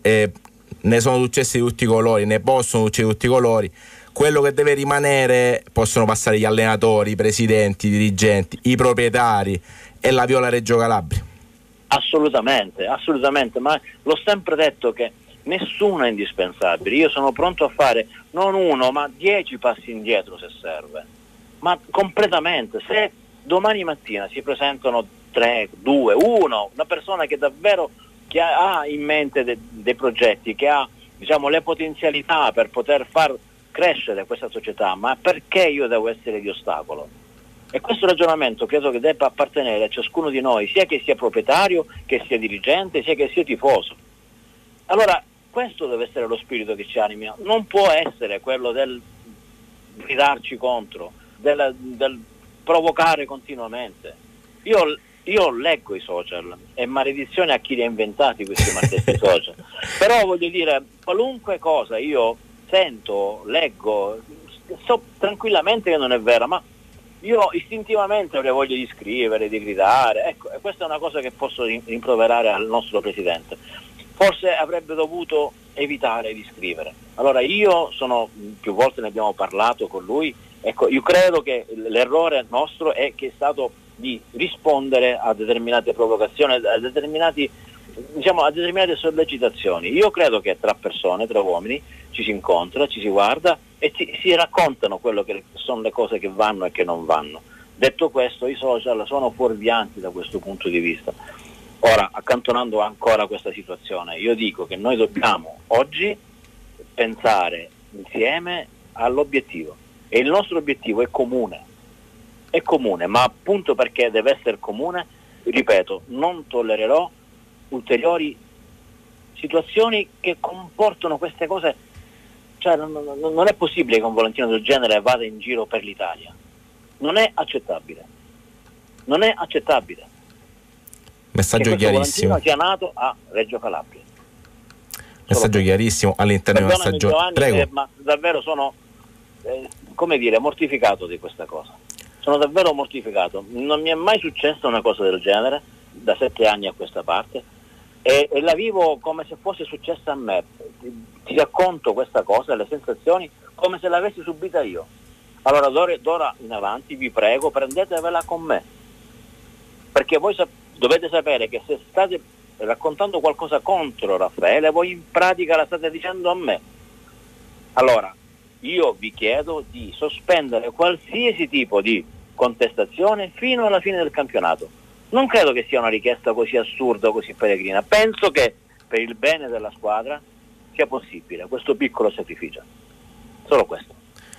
S6: sono successi di tutti i colori, ne possono succedere di tutti i colori. Quello che deve rimanere possono passare gli allenatori, i presidenti, i dirigenti, i proprietari e la Viola Reggio Calabria.
S10: Assolutamente, ma l'ho sempre detto che nessuno è indispensabile. Io sono pronto a fare non 1 ma 10 passi indietro se serve, ma completamente. Se domani mattina si presentano 3, 2, 1, una persona che davvero ha in mente dei progetti, che ha, diciamo, le potenzialità per poter far crescere questa società, ma perché io devo essere di ostacolo? E questo ragionamento credo che debba appartenere a ciascuno di noi, sia che sia proprietario, che sia dirigente, sia che sia tifoso. Allora questo deve essere lo spirito che ci anima, non può essere quello del gridarci contro, del provocare continuamente. Io leggo i social, è maledizione a chi li ha inventati questi maledetti social, però voglio dire, qualunque cosa io sento, leggo, so tranquillamente che non è vera, ma io istintivamente avrei voglia di scrivere, di gridare. Ecco, e questa è una cosa che posso rimproverare al nostro presidente. Forse avrebbe dovuto evitare di scrivere. Allora più volte ne abbiamo parlato con lui, ecco, io credo che l'errore nostro è che è stato di rispondere a determinate provocazioni, a determinate sollecitazioni. Io credo che tra persone, tra uomini, ci si incontra, ci si guarda e si raccontano quello che sono le cose che vanno e che non vanno. Detto questo, i social sono fuorvianti da questo punto di vista. Ora, accantonando ancora questa situazione, io dico che noi dobbiamo oggi pensare insieme all'obiettivo, e il nostro obiettivo è comune, ma appunto perché deve essere comune, ripeto, non tollererò ulteriori situazioni che comportano queste cose. Cioè, non è possibile che un volantino del genere vada in giro per l'Italia. Non è accettabile.
S6: Messaggio
S10: che
S6: chiarissimo.
S10: Volantino sia nato a Reggio Calabria.
S6: Messaggio chiarissimo all'interno del messaggio.
S10: Giovanni,
S6: Prego.
S10: Ma davvero sono, mortificato di questa cosa. Sono davvero mortificato. Non mi è mai successa una cosa del genere da 7 anni a questa parte. E la vivo come se fosse successa a me. Ti racconto questa cosa, le sensazioni, come se l'avessi subita io. Allora d'ora in avanti vi prego, prendetevela con me, perché voi dovete sapere che se state raccontando qualcosa contro Raffaele, voi in pratica la state dicendo a me. Allora io vi chiedo di sospendere qualsiasi tipo di contestazione fino alla fine del campionato. Non credo che sia una richiesta così assurda o così peregrina. Penso che per il bene della squadra sia possibile questo piccolo sacrificio. Solo questo.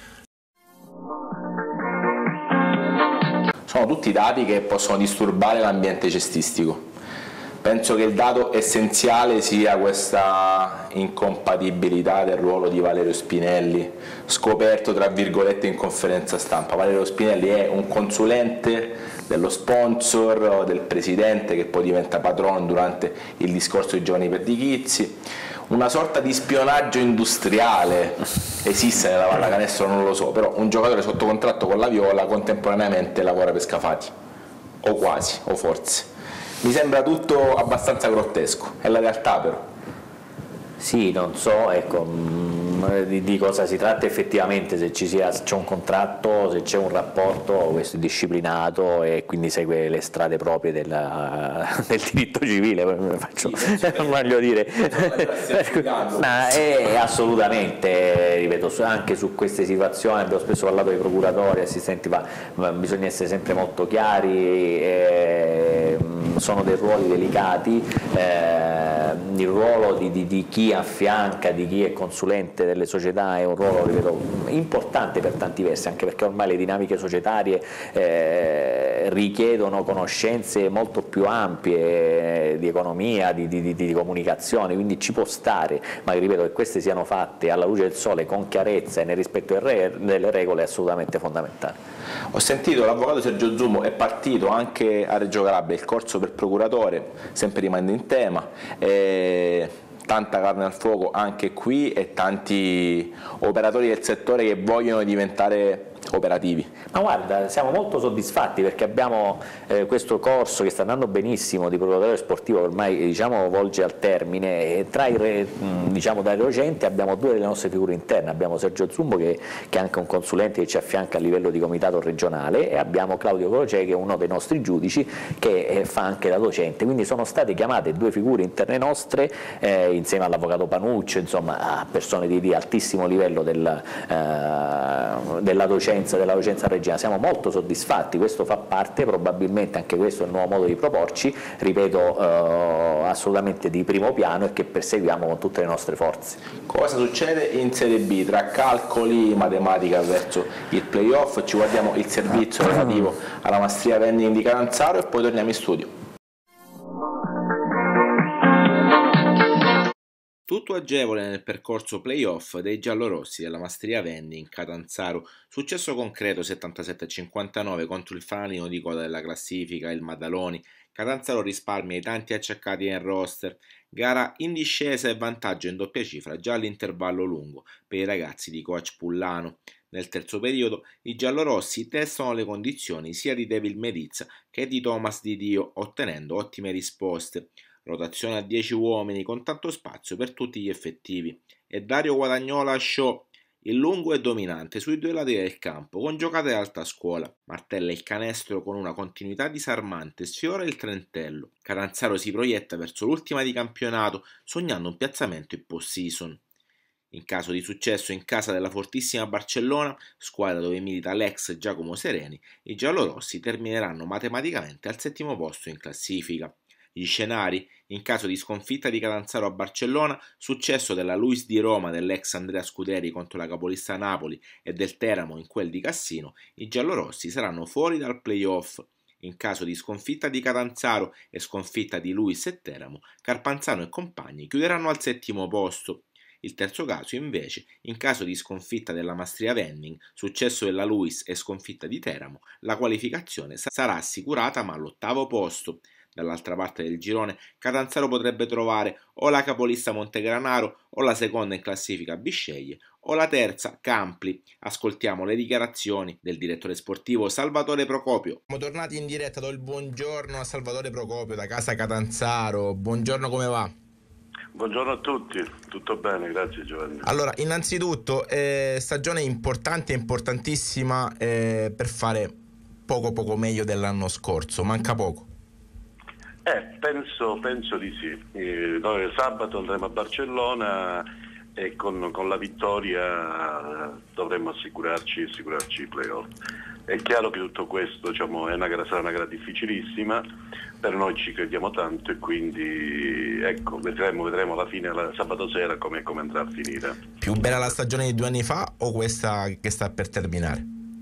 S6: Sono tutti dati che possono disturbare l'ambiente cestistico. Penso che il dato essenziale sia questa incompatibilità del ruolo di Valerio Spinelli, scoperto tra virgolette in conferenza stampa. Valerio Spinelli è un consulente dello sponsor, del presidente, che poi diventa patrono durante il discorso di Giovanni Perdichizzi, una sorta di spionaggio industriale esiste nella pallacanestro, non lo so, però un giocatore sotto contratto con la Viola contemporaneamente lavora per Scafati, o quasi, o forse. Mi sembra tutto abbastanza grottesco, è la realtà però.
S2: Sì, non so, ecco, di cosa si tratta effettivamente, se c'è un contratto, se c'è un rapporto, questo è disciplinato e quindi segue le strade proprie del diritto civile, non voglio dire, ma è assolutamente, ripeto, anche su queste situazioni abbiamo spesso parlato dei procuratori, assistenti, ma bisogna essere sempre molto chiari, sono dei ruoli delicati, il ruolo di chi affianca, di chi è consulente delle società è un ruolo, ripeto, importante per tanti versi, anche perché ormai le dinamiche societarie richiedono conoscenze molto più ampie di economia, di comunicazione, quindi ci può stare, ma ripeto che queste siano fatte alla luce del sole con chiarezza e nel rispetto delle regole è assolutamente fondamentale.
S6: Ho sentito l'avvocato Sergio Zummo, è partito anche a Reggio Calabria il corso per procuratore, sempre rimanendo in tema, tanta carne al fuoco anche qui e tanti operatori del settore che vogliono diventare operativi.
S2: Ma guarda, siamo molto soddisfatti perché abbiamo questo corso che sta andando benissimo di procuratore sportivo, ormai diciamo volge al termine, e diciamo dai docenti abbiamo due delle nostre figure interne, abbiamo Sergio Zumbo che è anche un consulente che ci affianca a livello di comitato regionale, e abbiamo Claudio Crocè che è uno dei nostri giudici che fa anche da docente, quindi sono state chiamate due figure interne nostre insieme all'avvocato Panuccio, insomma a persone di altissimo livello della docenza regina. Siamo molto soddisfatti, questo fa parte, probabilmente anche questo è il nuovo modo di proporci, ripeto, assolutamente di primo piano e che perseguiamo con tutte le nostre forze.
S6: Cosa succede in Serie B? Tra calcoli, matematica verso il playoff, ci guardiamo il servizio relativo alla Mastria Vending di Catanzaro e poi torniamo in studio. Tutto agevole nel percorso playoff dei giallorossi della Mastria Vending Catanzaro, successo concreto 77-59 contro il fanalino di coda della classifica, il Maddaloni. Catanzaro risparmia i tanti acciaccati nel roster, gara in discesa e vantaggio in doppia cifra già all'intervallo lungo per i ragazzi di coach Pullano. Nel terzo periodo i giallorossi testano le condizioni sia di Devil Merizza che di Thomas Di Dio, ottenendo ottime risposte. Rotazione a 10 uomini con tanto spazio per tutti gli effettivi e Dario Guadagnola show. Il lungo è dominante sui due lati del campo con giocate ad alta scuola. Martella il canestro con una continuità disarmante, sfiora il trentello. Catanzaro si proietta verso l'ultima di campionato sognando un piazzamento in post-season. In caso di successo in casa della fortissima Barcellona, squadra dove milita l'ex Giacomo Sereni, i giallorossi termineranno matematicamente al settimo posto in classifica. Gli scenari, in caso di sconfitta di Catanzaro a Barcellona, successo della Luis di Roma dell'ex Andrea Scuderi contro la capolista Napoli e del Teramo in quel di Cassino, i giallorossi saranno fuori dal playoff. In caso di sconfitta di Catanzaro e sconfitta di Luis e Teramo, Carpanzano e compagni chiuderanno al settimo posto. Il terzo caso, invece, in caso di sconfitta della Mastria Vending, successo della Luis e sconfitta di Teramo, la qualificazione sarà assicurata ma all'ottavo posto. Dall'altra parte del girone, Catanzaro potrebbe trovare o la capolista Montegranaro o la seconda in classifica Bisceglie o la terza Campli. Ascoltiamo le dichiarazioni del direttore sportivo Salvatore Procopio.
S11: Siamo tornati in diretta, do il buongiorno a Salvatore Procopio da casa Catanzaro. Buongiorno, come va?
S12: Buongiorno a tutti, tutto bene, grazie Giovanni.
S11: Allora, innanzitutto, stagione importante, importantissima per fare poco meglio dell'anno scorso, manca poco.
S12: Penso di sì. Noi sabato andremo a Barcellona e con la vittoria dovremmo assicurarci i playoff. È chiaro che tutto questo, diciamo, sarà una gara difficilissima, per noi ci crediamo tanto e quindi ecco, vedremo alla fine, sabato sera, come andrà a finire.
S11: Più bella la stagione di 2 anni fa o questa che sta per terminare?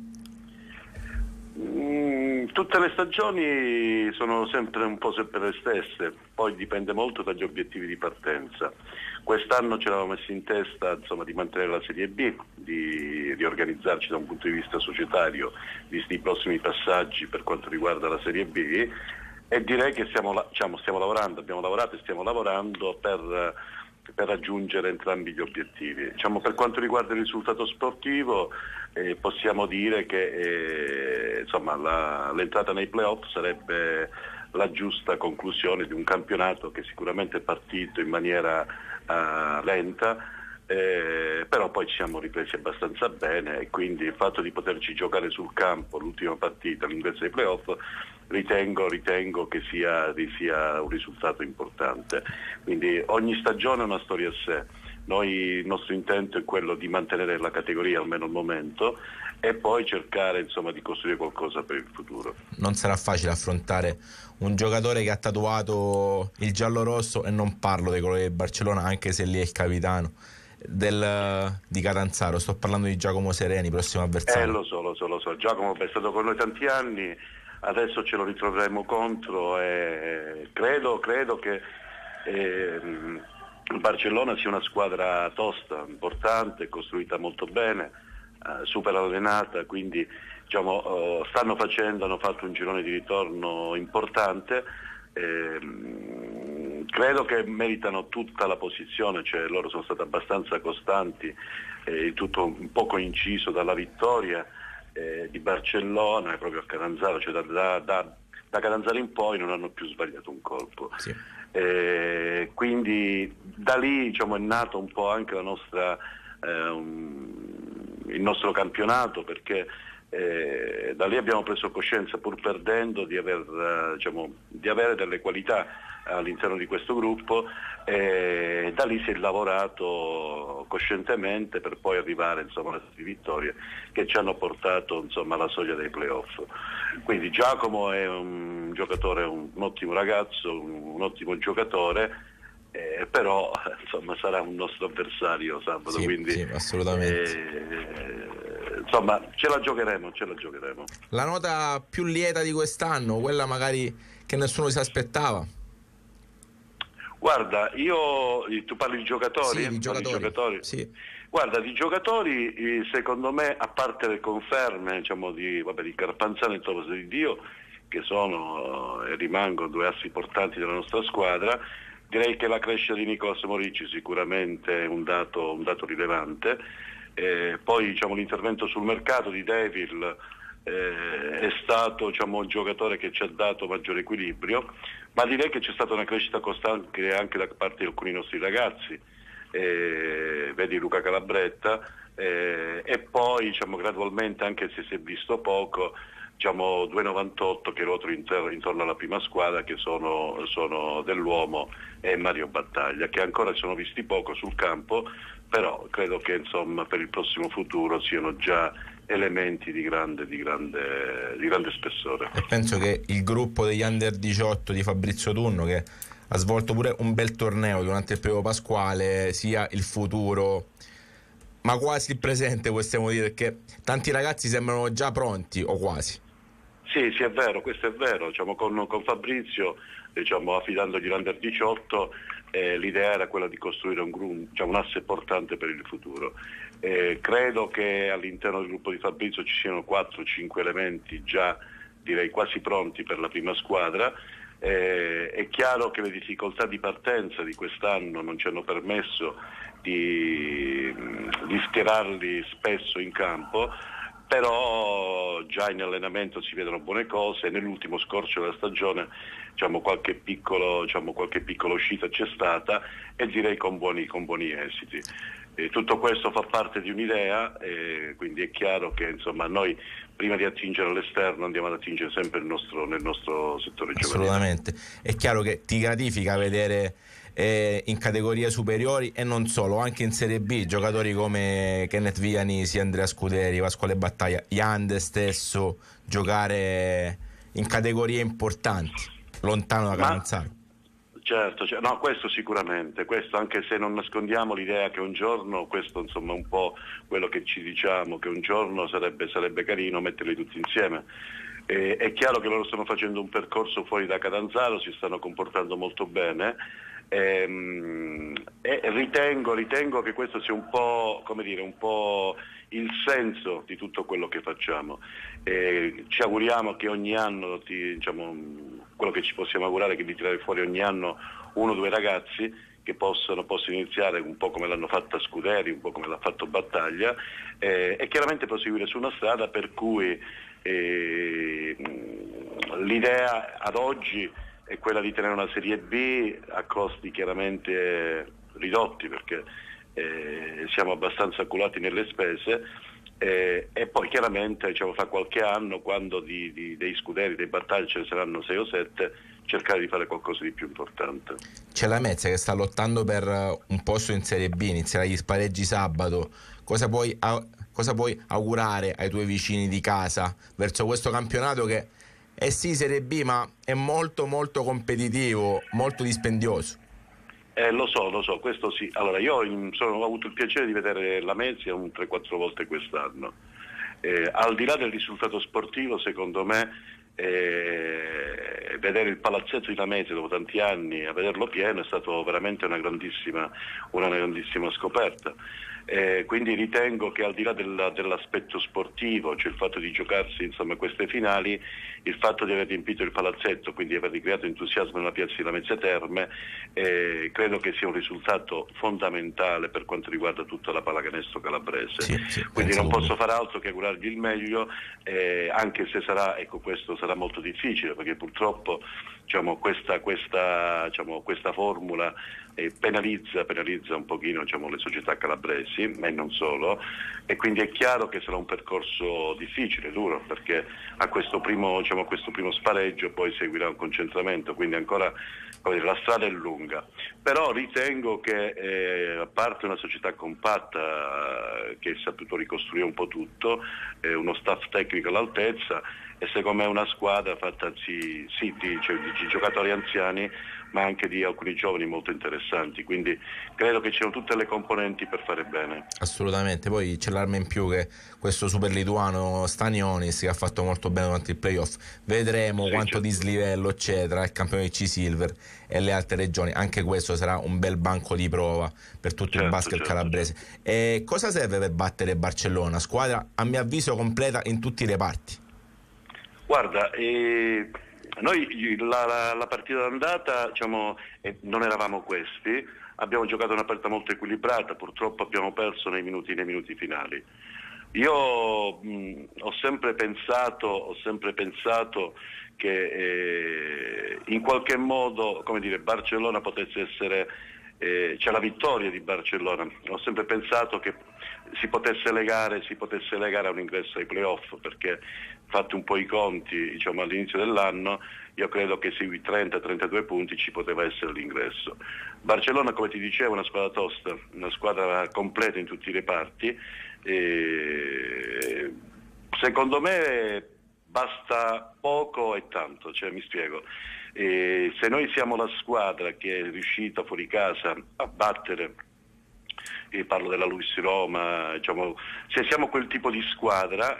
S12: Tutte le stagioni sono sempre le stesse, poi dipende molto dagli obiettivi di partenza. Quest'anno ci eravamo messi in testa, insomma, di mantenere la Serie B, di organizzarci da un punto di vista societario, visti i prossimi passaggi per quanto riguarda la Serie B, e direi che stiamo lavorando, abbiamo lavorato e stiamo lavorando per per raggiungere entrambi gli obiettivi. Diciamo, per quanto riguarda il risultato sportivo, possiamo dire che insomma, l'entrata nei playoff sarebbe la giusta conclusione di un campionato che sicuramente è partito in maniera lenta, però poi ci siamo ripresi abbastanza bene, e quindi il fatto di poterci giocare sul campo l'ultima partita all'ingresso dei playoff ritengo che sia un risultato importante. Quindi ogni stagione è una storia a sé. Il nostro intento è quello di mantenere la categoria almeno al momento e poi cercare, insomma, di costruire qualcosa per il futuro.
S11: Non sarà facile affrontare un giocatore che ha tatuato il giallo-rosso, e non parlo dei colori del Barcellona, anche se lì è il capitano di Catanzaro. Sto parlando di Giacomo Sereni, prossimo avversario.
S12: Lo so. Giacomo è stato con noi tanti anni, adesso ce lo ritroveremo contro, e credo che il Barcellona sia una squadra tosta, importante, costruita molto bene, super allenata, quindi diciamo, hanno fatto un girone di ritorno importante. Credo che meritano tutta la posizione, cioè loro sono stati abbastanza costanti, il tutto un po' coinciso dalla vittoria di Barcellona proprio a Catanzaro, cioè da Catanzaro in poi non hanno più sbagliato un colpo. Sì. Quindi da lì, diciamo, è nato un po' anche il nostro campionato, perché da lì abbiamo preso coscienza, pur perdendo, di avere delle qualità all'interno di questo gruppo, e da lì si è lavorato coscientemente per poi arrivare, insomma, alle vittorie che ci hanno portato, insomma, alla soglia dei playoff. Quindi Giacomo è un giocatore, un ottimo ragazzo, un ottimo giocatore, però insomma sarà un nostro avversario sabato, quindi
S11: sì, assolutamente.
S12: Insomma ce la giocheremo.
S11: La nota più lieta di quest'anno, quella magari che nessuno si aspettava?
S12: Guarda, tu parli di giocatori?
S11: Sì, di giocatori. Sì.
S12: Guarda, di giocatori, secondo me, a parte le conferme, diciamo, di Carpanzano e Topo di Dio, che sono e rimangono due assi portanti della nostra squadra, direi che la crescita di Nicolas Morici sicuramente è un dato rilevante. Poi, diciamo, l'intervento sul mercato di Devil è stato, diciamo, un giocatore che ci ha dato maggiore equilibrio, ma direi che c'è stata una crescita costante anche da parte di alcuni nostri ragazzi, vedi Luca Calabretta, e poi, diciamo, gradualmente, anche se si è visto poco, diciamo 2,98 che ruotano intorno alla prima squadra, che sono Dell'Uomo e Mario Battaglia, che ancora si sono visti poco sul campo, però credo che, insomma, per il prossimo futuro siano già elementi di grande spessore.
S11: E penso che il gruppo degli Under 18 di Fabrizio Tunno, che ha svolto pure un bel torneo durante il periodo pasquale, sia il futuro, ma quasi il presente, possiamo dire, che tanti ragazzi sembrano già pronti, o quasi.
S12: Sì, è vero, questo è vero. Diciamo, con Fabrizio, diciamo, affidandogli l'Under 18, l'idea era quella di costruire un asse portante per il futuro. Credo che all'interno del gruppo di Fabrizio ci siano 4-5 elementi già, direi, quasi pronti per la prima squadra. È chiaro che le difficoltà di partenza di quest'anno non ci hanno permesso di schierarli spesso in campo, però già in allenamento si vedono buone cose. Nell'ultimo scorcio della stagione, diciamo, qualche piccola uscita c'è stata, e direi con buoni esiti. Tutto questo fa parte di un'idea, quindi è chiaro che, insomma, noi prima di attingere all'esterno andiamo ad attingere sempre nel nostro settore giovanile.
S11: Assolutamente. È chiaro che ti gratifica vedere in categorie superiori, e non solo, anche in Serie B, giocatori come Kenneth Vianisi, Andrea Scuderi, Pasquale Battaglia, Yande stesso, giocare in categorie importanti, lontano da Catanzaro.
S12: Certo, no, questo sicuramente, questo, anche se non nascondiamo l'idea che un giorno, questo, insomma, un po' quello che ci diciamo, che un giorno sarebbe carino metterli tutti insieme. È chiaro che loro stanno facendo un percorso fuori da Catanzaro, si stanno comportando molto bene, e ritengo che questo sia un po', come dire, un po' il senso di tutto quello che facciamo. Ci auguriamo che ogni anno, diciamo, quello che ci possiamo augurare è che di tirare fuori ogni anno 1 o 2 ragazzi possono iniziare un po' come l'hanno fatta Scuderi, un po' come l'ha fatto Battaglia, e chiaramente proseguire su una strada per cui l'idea ad oggi è quella di tenere una Serie B a costi chiaramente ridotti, perché siamo abbastanza culati nelle spese, e poi chiaramente fra qualche anno, quando dei Scuderi, dei Battagli ce ne saranno 6 o 7, cercare di fare qualcosa di più importante.
S11: C'è la Mezza che sta lottando per un posto in Serie B, inizierà gli spareggi sabato. Cosa puoi augurare ai tuoi vicini di casa verso questo campionato che è sì Serie B, ma è molto molto competitivo, molto dispendioso?
S12: Lo so, questo sì. Allora, io ho avuto il piacere di vedere la Mezia un 3-4 volte quest'anno. Al di là del risultato sportivo, secondo me, vedere il palazzetto di Lamezia dopo tanti anni, a vederlo pieno, è stato veramente una grandissima scoperta. Quindi ritengo che al di là dell'aspetto sportivo, cioè il fatto di giocarsi insomma queste finali, il fatto di aver riempito il palazzetto, quindi aver ricreato entusiasmo nella piazza di Lamezia Terme, credo che sia un risultato fondamentale per quanto riguarda tutta la pallacanestro calabrese. Sì, quindi non posso fare altro che augurargli il meglio, anche se questo sarà molto difficile, perché purtroppo questa formula penalizza un pochino le società calabresi, ma non solo, e quindi è chiaro che sarà un percorso difficile, duro, perché a questo primo spareggio poi seguirà un concentramento, quindi ancora la strada è lunga. Però ritengo che a parte una società compatta che ha saputo ricostruire un po' tutto, uno staff tecnico all'altezza, e secondo me una squadra fatta di giocatori anziani, ma anche di alcuni giovani molto interessanti, quindi credo che ci siano tutte le componenti per fare bene.
S11: Assolutamente, poi c'è l'arma in più che questo super lituano Stanionis, che ha fatto molto bene durante il playoff. Vedremo quanto dislivello c'è tra il campione di C-Silver e le altre regioni, anche questo sarà un bel banco di prova per tutto il basket calabrese. E cosa serve per battere Barcellona? Squadra a mio avviso completa in tutti i reparti.
S12: Guarda, noi la partita d'andata non eravamo questi, abbiamo giocato una partita molto equilibrata, purtroppo abbiamo perso nei minuti finali. Io ho sempre pensato che in qualche modo, Barcellona potesse essere, c'è la vittoria di Barcellona, ho sempre pensato che si potesse legare a un ingresso ai playoff, perché fatti un po' i conti all'inizio dell'anno, io credo che sui 30-32 punti ci poteva essere l'ingresso. Barcellona, come ti dicevo, è una squadra tosta, una squadra completa in tutti i reparti, secondo me basta poco e tanto, mi spiego. Se noi siamo la squadra che è riuscita fuori casa a battere, parlo della Luis Roma, se siamo quel tipo di squadra,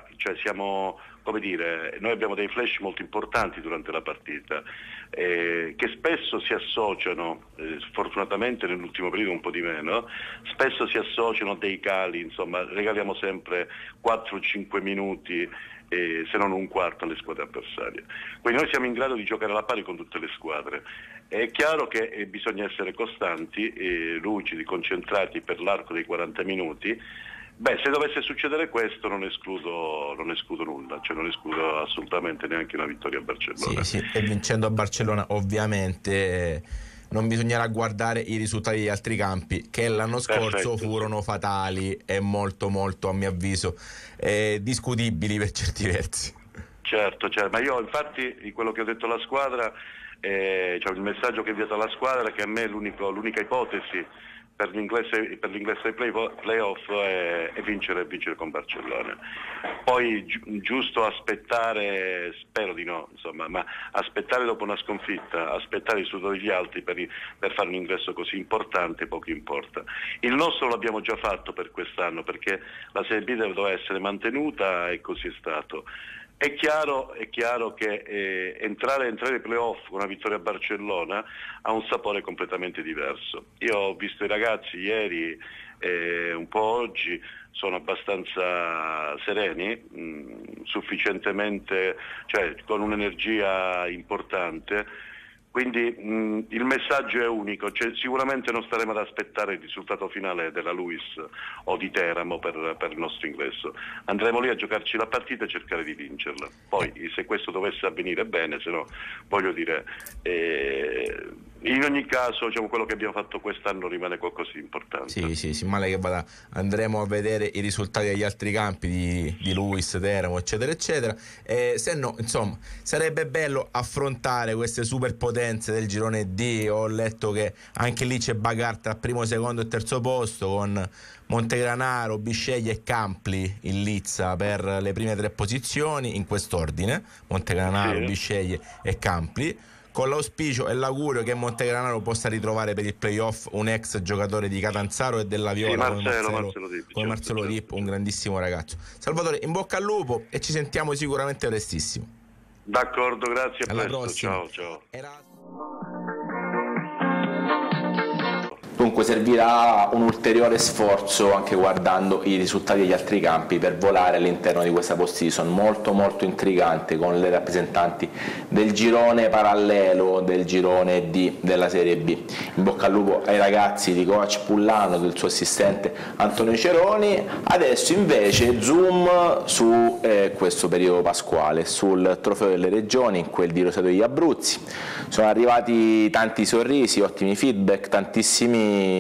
S12: noi abbiamo dei flash molto importanti durante la partita, che spesso si associano, fortunatamente nell'ultimo periodo un po' di meno, spesso si associano a dei cali, regaliamo sempre 4-5 minuti, se non un quarto alle squadre avversarie. Quindi noi siamo in grado di giocare alla pari con tutte le squadre. È chiaro che bisogna essere costanti, lucidi, concentrati per l'arco dei 40 minuti. Se dovesse succedere questo non escludo nulla, non escludo assolutamente neanche una vittoria a Barcellona.
S11: Sì, e vincendo a Barcellona ovviamente non bisognerà guardare i risultati degli altri campi, che l'anno scorso furono fatali e molto molto, a mio avviso, discutibili per certi versi.
S12: Certo, ma io infatti di quello che ho detto alla squadra, il messaggio che ho inviato alla squadra è che a me l'unica ipotesi per l'inglese ai playoff è vincere con Barcellona. Poi giusto aspettare, spero di no, ma aspettare dopo una sconfitta, aspettare il risultato degli altri per fare un ingresso così importante poco importa. Il nostro l'abbiamo già fatto per quest'anno, perché la Serie B doveva essere mantenuta e così è stato. È chiaro che entrare ai playoff con una vittoria a Barcellona ha un sapore completamente diverso. Io ho visto i ragazzi ieri, un po' oggi, sono abbastanza sereni, sufficientemente, con un'energia importante. Quindi il messaggio è unico, cioè, sicuramente non staremo ad aspettare il risultato finale della Luis o di Teramo per il nostro ingresso, andremo lì a giocarci la partita e cercare di vincerla. Poi se questo dovesse avvenire bene, se no voglio dire, in ogni caso diciamo, quello che abbiamo fatto quest'anno rimane qualcosa di importante.
S11: Sì, male che vada, andremo a vedere i risultati degli altri campi di Luis, Teramo, eccetera eccetera, se no insomma sarebbe bello affrontare queste superpotenze del girone D. Ho letto che anche lì c'è bagarre tra primo, secondo e terzo posto, con Montegranaro, Bisceglie e Campli in lizza per le prime 3 posizioni in quest'ordine: Montegranaro, Bisceglie e Campli, con l'auspicio e l'augurio che Montegranaro possa ritrovare per il playoff un ex giocatore di Catanzaro e della Viola, come Marcello Dipp, un grandissimo ragazzo. Salvatore, in bocca al lupo e ci sentiamo sicuramente prestissimo.
S12: D'accordo, grazie, a
S11: alla
S12: presto.
S11: prossima.
S12: Ciao.
S6: Dunque servirà un ulteriore sforzo anche guardando i risultati degli altri campi per volare all'interno di questa post-season molto intrigante, con le rappresentanti del girone parallelo del girone D della Serie B. In bocca al lupo ai ragazzi di coach Pullano, del suo assistente Antonio Ceroni. Adesso invece zoom su questo periodo pasquale, sul trofeo delle regioni, in quel di Rosario degli Abruzzi. Sono arrivati tanti sorrisi, ottimi feedback, tantissimi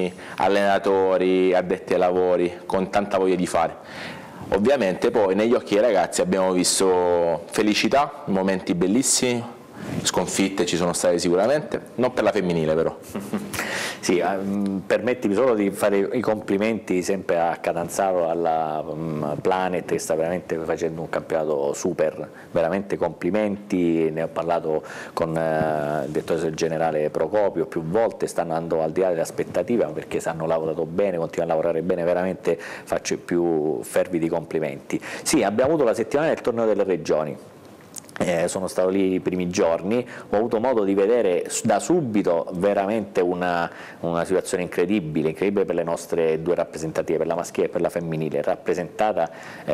S6: allenatori, addetti ai lavori con tanta voglia di fare. Ovviamente poi negli occhi dei ragazzi abbiamo visto felicità, momenti bellissimi, sconfitte ci sono state sicuramente, non per la femminile però.
S2: Sì, permettimi solo di fare i complimenti sempre a Catanzaro, alla Planet, che sta veramente facendo un campionato super, veramente complimenti. Ne ho parlato con il direttore generale Procopio più volte, stanno andando al di là delle aspettative perché si hanno lavorato bene, continuano a lavorare bene, veramente faccio i più fervidi complimenti. Sì, abbiamo avuto la settimana del torneo delle regioni. Sono stato lì i primi giorni, ho avuto modo di vedere da subito veramente una situazione incredibile per le nostre 2 rappresentative, per la maschile e per la femminile, rappresentata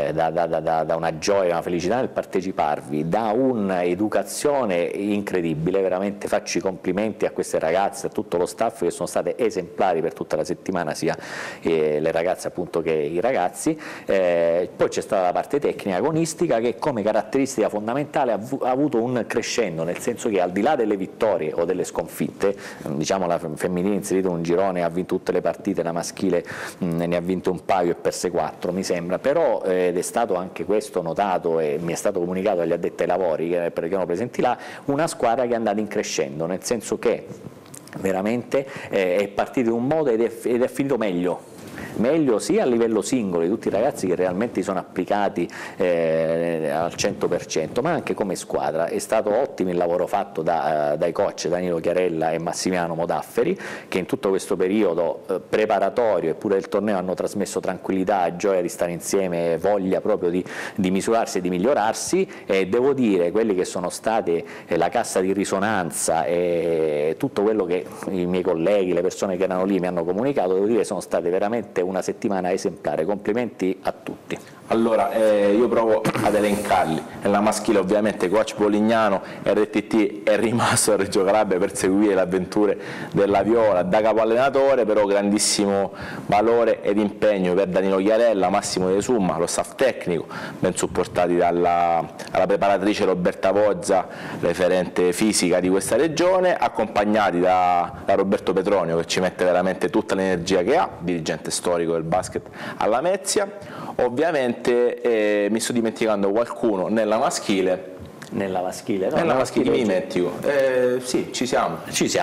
S2: da una gioia, una felicità nel parteciparvi, da un'educazione incredibile. Veramente faccio i complimenti a queste ragazze, a tutto lo staff, che sono state esemplari per tutta la settimana, sia le ragazze appunto che i ragazzi. Poi c'è stata la parte tecnica agonistica, che come caratteristica fondamentale ha avuto un crescendo, nel senso che al di là delle vittorie o delle sconfitte, diciamo la femminile inserita in un girone ha vinto tutte le partite, la maschile ne ha vinto un paio e perse 4 mi sembra, però ed è stato anche questo notato e mi è stato comunicato agli addetti ai lavori perché erano presenti là, una squadra che è andata in crescendo, nel senso che veramente è partito in un modo ed è finito meglio sia a livello singolo di tutti i ragazzi che realmente si sono applicati al 100%, ma anche come squadra. È stato ottimo il lavoro fatto dai coach Danilo Chiarella e Massimiliano Modafferi, che in tutto questo periodo preparatorio e pure del torneo hanno trasmesso tranquillità, gioia di stare insieme, voglia proprio di misurarsi e di migliorarsi, e devo dire quelli che sono state la cassa di risonanza e tutto quello che i miei colleghi, le persone che erano lì mi hanno comunicato, devo dire sono state veramente una settimana esemplare, complimenti a tutti.
S6: Allora, io provo ad elencarli. Nella maschile ovviamente coach Polignano, RTT è rimasto a Reggio Calabria per seguire le avventure della Viola, da capo allenatore, però grandissimo valore ed impegno per Danilo Chiarella, Massimo De Summa, lo staff tecnico, ben supportati dalla preparatrice Roberta Vozza, referente fisica di questa regione, accompagnati da Roberto Petronio, che ci mette veramente tutta l'energia che ha, dirigente storico del basket alla Mezia. Ovviamente mi sto dimenticando qualcuno nella maschile.
S2: Nella maschile
S6: mi dimentico. Sì, ci siamo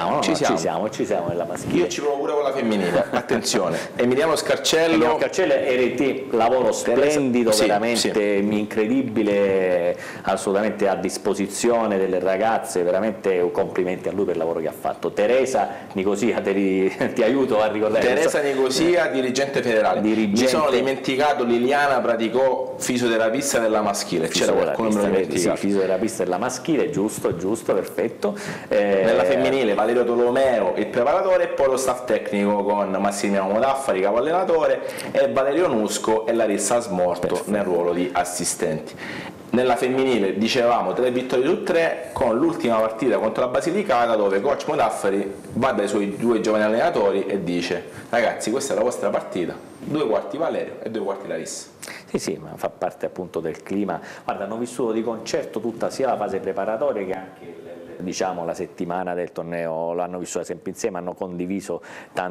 S2: nella maschile.
S6: Io ci provo pure con la femminile, attenzione. Emiliano Scarcello
S2: RT, lavoro splendido, veramente incredibile, assolutamente a disposizione delle ragazze, veramente complimenti a lui per il lavoro che ha fatto. Teresa Nicosia, ti aiuto a ricordare.
S6: Teresa Nicosia, dirigente federale. Mi sono dimenticato Liliana Praticò, fisioterapista della maschile. C'era qualcuno che me lo dimenticato.
S2: Fisioterapista della maschile, giusto, perfetto.
S6: Nella femminile Valerio Tolomeo, il preparatore, e poi lo staff tecnico tecnico con Massimiliano Modaffari, capo allenatore, e Valerio Nusco e Larissa Smorto nel ruolo di assistenti. Nella femminile dicevamo 3 vittorie su 3, con l'ultima partita contro la Basilicata dove coach Modaffari va dai suoi 2 giovani allenatori e dice: ragazzi, questa è la vostra partita, 2 quarti Valerio e 2 quarti Larissa.
S2: Sì, ma fa parte appunto del clima. Guarda, hanno vissuto di concerto tutta sia la fase preparatoria che anche diciamo la settimana del torneo, l'hanno vissuta sempre insieme, hanno condiviso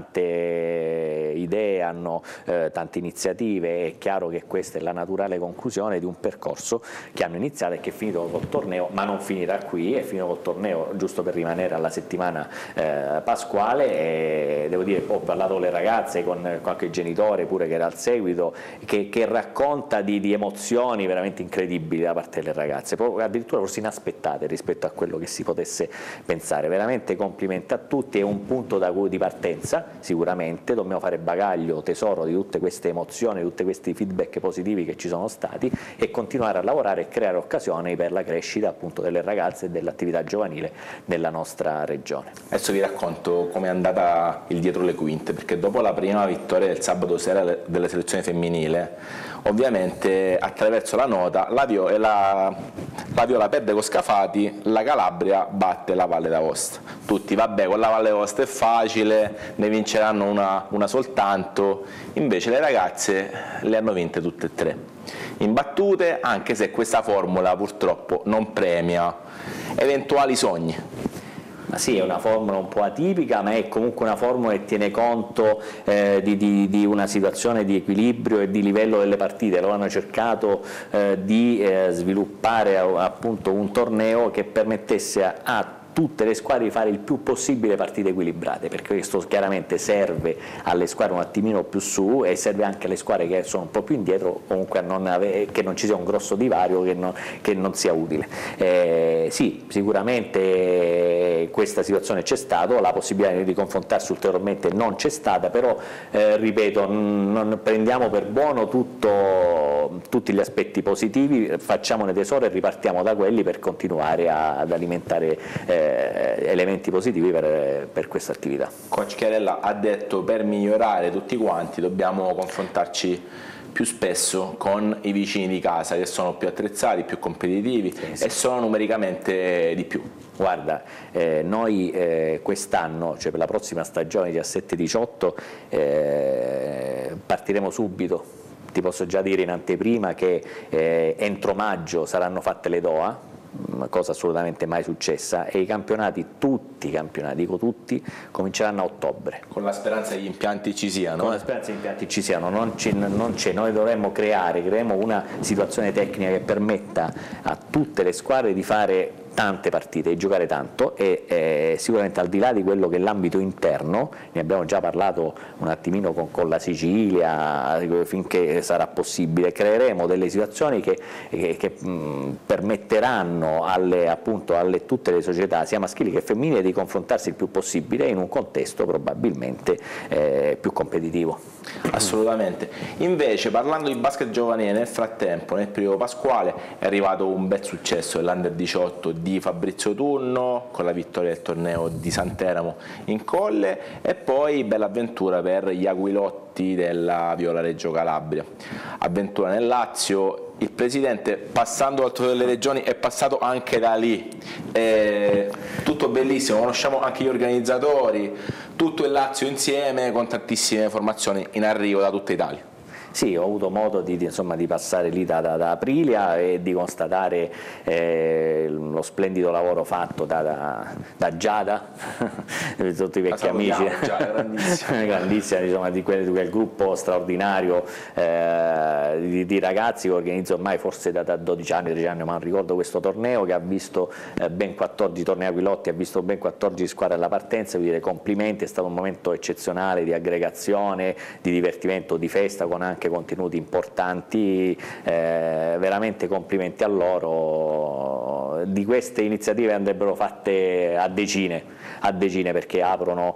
S2: tante idee, hanno tante iniziative. È chiaro che questa è la naturale conclusione di un percorso che hanno iniziato e che è finito col torneo, ma non finirà qui, è finito col torneo, giusto per rimanere alla settimana pasquale. E devo dire, ho parlato con le ragazze, con qualche genitore pure che era al seguito, che racconta di emozioni veramente incredibili da parte delle ragazze, addirittura forse inaspettate rispetto a quello che si potesse pensare. Veramente complimenti a tutti, è un punto di partenza, sicuramente dobbiamo fare bagaglio, tesoro di tutte queste emozioni, di tutti questi feedback positivi che ci sono stati, e continuare a lavorare e creare occasioni per la crescita appunto delle ragazze e dell'attività giovanile nella nostra regione.
S6: Adesso vi racconto com'è andata il dietro le quinte, perché dopo la prima vittoria del sabato sera della selezione femminile, ovviamente attraverso la nota la Viola perde con Scafati, la Calabria batte la Valle d'Aosta. Tutti, vabbè, con la Valle d'Aosta è facile, ne vinceranno una soltanto, invece le ragazze le hanno vinte tutte e 3 imbattute, anche se questa formula purtroppo non premia eventuali sogni.
S2: Ma sì, è una formula un po' atipica, ma è comunque una formula che tiene conto di una situazione di equilibrio e di livello delle partite. Loro hanno cercato di sviluppare appunto un torneo che permettesse a tutte le squadre di fare il più possibile partite equilibrate, perché questo chiaramente serve alle squadre un attimino più su e serve anche alle squadre che sono un po' più indietro, comunque che non ci sia un grosso divario che non sia utile. Sì, sicuramente questa situazione c'è stata, la possibilità di confrontarsi ulteriormente non c'è stata, però ripeto, non prendiamo per buono tutti gli aspetti positivi, facciamone tesoro e ripartiamo da quelli per continuare ad alimentare elementi positivi per questa attività.
S6: Coach Chiarella ha detto: per migliorare tutti quanti dobbiamo confrontarci più spesso con i vicini di casa, che sono più attrezzati, più competitivi e sono numericamente di più.
S2: Guarda, noi quest'anno, cioè per la prossima stagione 17-18, partiremo subito. Ti posso già dire in anteprima che entro maggio saranno fatte le DOA, cosa assolutamente mai successa, e i campionati, tutti i campionati, dico tutti, cominceranno a ottobre.
S6: Con la speranza che gli impianti ci siano.
S2: Con la speranza che gli impianti ci siano, non c'è, noi dovremmo creeremo una situazione tecnica che permetta a tutte le squadre di fare tante partite, di giocare tanto, e sicuramente al di là di quello che è l'ambito interno, ne abbiamo già parlato un attimino con la Sicilia, finché sarà possibile, creeremo delle situazioni che permetteranno appunto alle tutte le società, sia maschili che femminili, di confrontarsi il più possibile in un contesto probabilmente più competitivo.
S6: Assolutamente. Invece, parlando di basket giovanile, nel frattempo, nel periodo pasquale, è arrivato un bel successo dell'Under 18 di Fabrizio Turno con la vittoria del torneo di Santeramo in Colle, e poi bella avventura per gli Aquilotti della Viola Reggio Calabria. Avventura nel Lazio, il presidente, passando al Torneo delle Regioni, è passato anche da lì, tutto bellissimo, conosciamo anche gli organizzatori, tutto il Lazio insieme con tantissime formazioni in arrivo da tutta Italia.
S2: Sì, ho avuto modo di passare lì da Aprilia e di constatare lo splendido lavoro fatto da Giada, tutti i vecchi amici, grandissima, insomma, di quel gruppo straordinario di ragazzi che organizzo ormai forse da 12 anni, 13 anni, ma non ricordo questo torneo, che ha visto ben 14 tornei Aquilotti, ha visto ben 14 squadre alla partenza. Vi dire complimenti, è stato un momento eccezionale di aggregazione, di divertimento, di festa, con anche contenuti importanti, veramente complimenti a loro. di queste iniziative andrebbero fatte a decine, perché aprono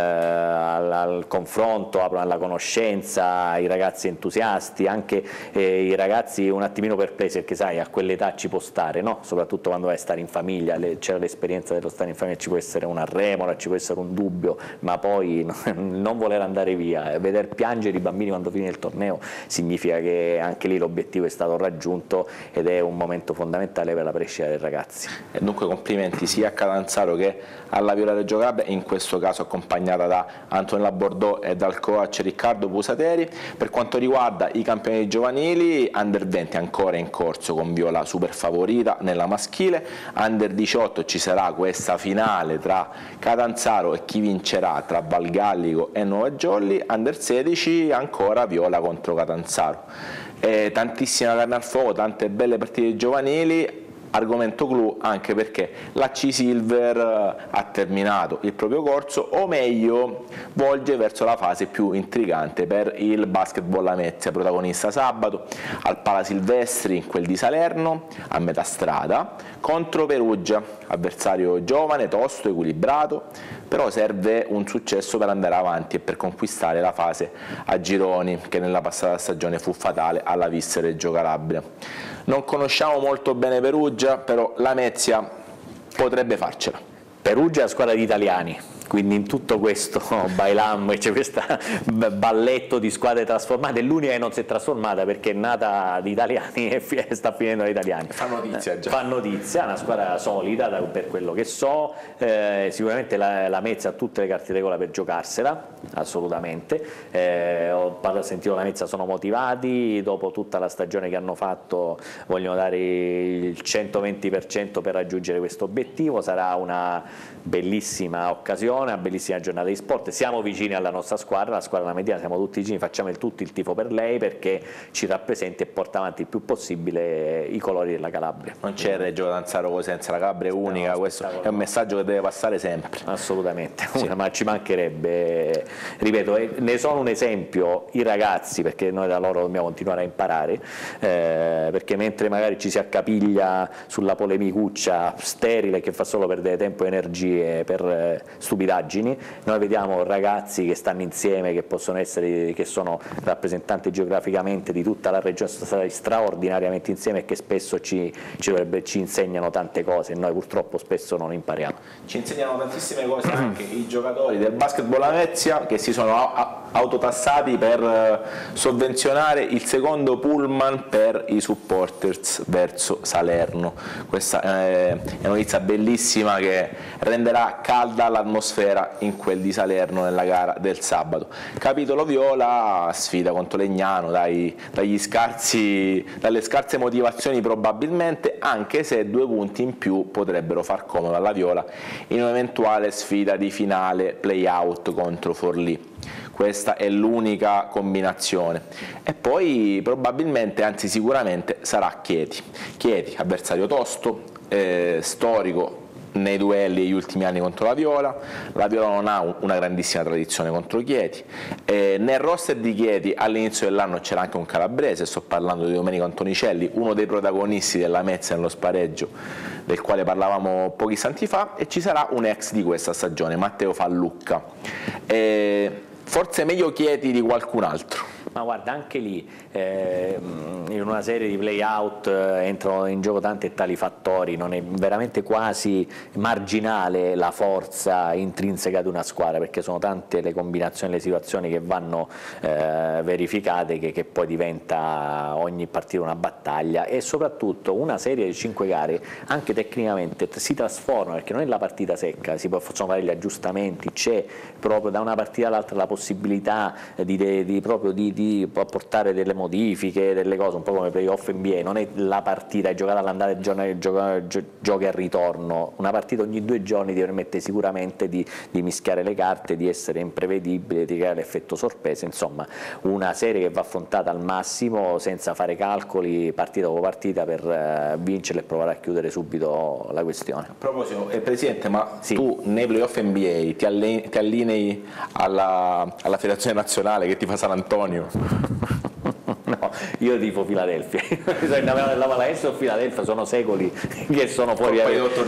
S2: al confronto, aprono alla conoscenza i ragazzi entusiasti, anche i ragazzi un attimino perplessi, perché sai, a quell'età ci può stare, no? Soprattutto quando vai a stare in famiglia, c'era l'esperienza dello stare in famiglia, ci può essere una remora, ci può essere un dubbio, ma poi non voler andare via, veder piangere i bambini quando finisce il torneo significa che anche lì l'obiettivo è stato raggiunto ed è un momento fondamentale per la crescita dei ragazzi.
S6: E dunque complimenti sia a Catanzaro che alla Viola Reggio Calabria, in questo caso accompagnata da Antonella Bordò e dal coach Riccardo Pusateri. Per quanto riguarda i campioni giovanili, Under 20 ancora in corso con Viola super favorita nella maschile, Under 18 ci sarà questa finale tra Catanzaro e chi vincerà tra Valgallico e Nuova Jolly, Under 16 ancora Viola contro Catanzaro. Tantissima carne al fuoco, tante belle partite giovanili. Argomento clou anche perché la C-Silver ha terminato il proprio corso, o meglio volge verso la fase più intrigante per il basketball Lamezia, protagonista sabato al Palasilvestri, in quel di Salerno, a metà strada, contro Perugia, avversario giovane, tosto, equilibrato, però serve un successo per andare avanti e per conquistare la fase a gironi, che nella passata stagione fu fatale alla Vis Reggio Calabria. Non conosciamo molto bene Perugia, però Lamezia potrebbe farcela.
S2: Perugia è la squadra di italiani, quindi in tutto questo bailam, c'è questo balletto di squadre trasformate, l'unica che non si è trasformata perché è nata di italiani e sta finendo da italiani.
S6: Fa notizia già.
S2: Fa notizia, è una squadra solida per quello che so, sicuramente la Mezza ha tutte le carte di regola per giocarsela, assolutamente. Ho sentito la Mezza, sono motivati, dopo tutta la stagione che hanno fatto vogliono dare il 120% per raggiungere questo obiettivo, sarà una bellissima occasione, una bellissima giornata di sport. Siamo vicini alla nostra squadra, la squadra Mediana, siamo tutti vicini, facciamo tutto il tifo per lei perché ci rappresenta e porta avanti il più possibile i colori della Calabria.
S6: Non c'è Reggio Catanzaro Cosenza, la Calabria è unica, questo è un messaggio che deve passare sempre.
S2: Assolutamente, sì. Ma ci mancherebbe, ripeto, ne sono un esempio i ragazzi, perché noi da loro dobbiamo continuare a imparare, perché mentre magari ci si accapiglia sulla polemicuccia sterile che fa solo perdere tempo e energie per stupidaggini, noi vediamo ragazzi che stanno insieme, che possono essere, che sono rappresentanti geograficamente di tutta la regione, sono stati straordinariamente insieme e che spesso ci insegnano tante cose e noi purtroppo spesso non impariamo.
S6: Ci insegnano tantissime cose anche i giocatori del basketball Lamezia che si sono autotassati per sovvenzionare il secondo pullman per i supporters verso Salerno. Questa è una notizia bellissima che renderà calda l'atmosfera in quel di Salerno nella gara del sabato. Capitolo Viola, sfida contro Legnano, dalle scarse motivazioni probabilmente, anche se 2 punti in più potrebbero far comodo alla Viola in un'eventuale sfida di finale play-out contro Forlì. Questa è l'unica combinazione. E poi probabilmente, anzi sicuramente, sarà Chieti, avversario tosto, storico nei duelli degli ultimi anni contro la Viola non ha una grandissima tradizione contro Chieti, nel roster di Chieti all'inizio dell'anno c'era anche un calabrese, sto parlando di Domenico Antonicelli, uno dei protagonisti della Mezza nello spareggio del quale parlavamo pochi istanti fa, e ci sarà un ex di questa stagione, Matteo Fallucca, forse meglio Chieti di qualcun altro.
S2: Ma guarda, anche lì in una serie di play-out entrano in gioco tanti e tali fattori, non è veramente quasi marginale la forza intrinseca di una squadra, perché sono tante le combinazioni, le situazioni che vanno verificate che poi diventa ogni partita una battaglia, e soprattutto una serie di 5 gare anche tecnicamente si trasforma, perché non è la partita secca, si possono fare gli aggiustamenti, c'è proprio da una partita all'altra la possibilità di apportare delle modifiche, delle cose, un po' come playoff NBA, non è la partita, è giocata all'andata e giochi al ritorno, una partita ogni 2 giorni ti permette sicuramente di mischiare le carte, di essere imprevedibile, di creare l'effetto sorpresa, insomma una serie che va affrontata al massimo senza fare calcoli partita dopo partita per vincerla e provare a chiudere subito la questione.
S6: A proposito, Presidente, ma sì, tu nei playoff NBA ti allinei alla federazione nazionale che ti fa San Antonio?
S2: No, io tifo Philadelphia. La Pallacanestro o Philadelphia sono secoli che sono fuori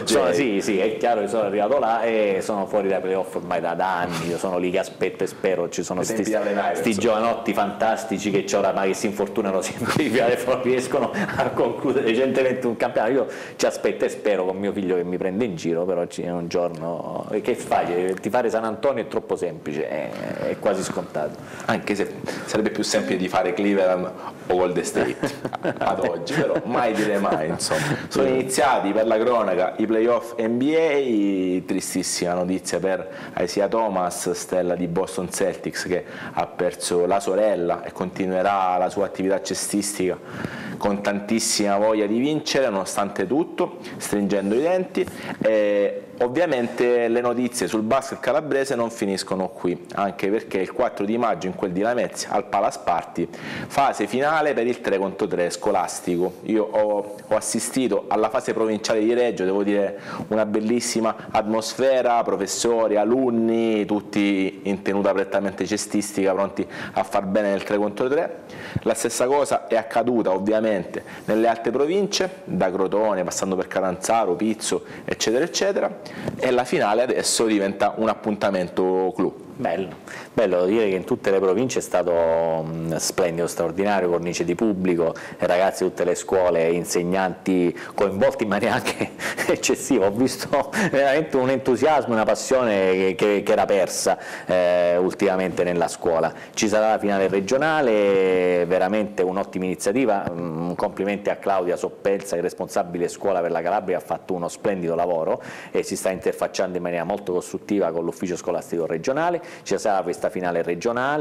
S2: sì, è chiaro che sono arrivato là e sono fuori dai playoff ormai da anni. Io sono lì che aspetto e spero, ci sono sti giovanotti fantastici che c'è oramai che si infortunano sempre di Philadelphia, non riescono a concludere recentemente un campionato. Io ci aspetto e spero con mio figlio che mi prende in giro, però c'è un giorno che fai? Tifare San Antonio è troppo semplice, è quasi scontato,
S6: anche se sarebbe più semplice di fare Cleveland o Golden State ad oggi, però mai dire mai, insomma. Sono iniziati, per la cronaca, i playoff NBA, tristissima notizia per Isaiah Thomas, stella di Boston Celtics, che ha perso la sorella e continuerà la sua attività cestistica con tantissima voglia di vincere nonostante tutto, stringendo i denti. E ovviamente le notizie sul basket calabrese non finiscono qui, anche perché il 4 di maggio in quel di Lamezia al Palace Party, fase finale per il 3 contro 3 scolastico. Io ho assistito alla fase provinciale di Reggio, devo dire una bellissima atmosfera, professori, alunni, tutti in tenuta prettamente cestistica, pronti a far bene nel 3 contro 3. La stessa cosa è accaduta ovviamente nelle altre province, da Crotone passando per Catanzaro, Pizzo, eccetera eccetera, e la finale adesso diventa un appuntamento clou.
S2: Bello dire che in tutte le province è stato splendido, straordinario, cornice di pubblico, ragazzi di tutte le scuole, insegnanti coinvolti in maniera anche eccessiva. Ho visto veramente un entusiasmo, una passione che era persa ultimamente nella scuola. Ci sarà la finale regionale, veramente un'ottima iniziativa, complimenti a Claudia Soppelza, il responsabile scuola per la Calabria, ha fatto uno splendido lavoro e si sta interfacciando in maniera molto costruttiva con l'ufficio scolastico regionale. Ci sarà questa finale regionale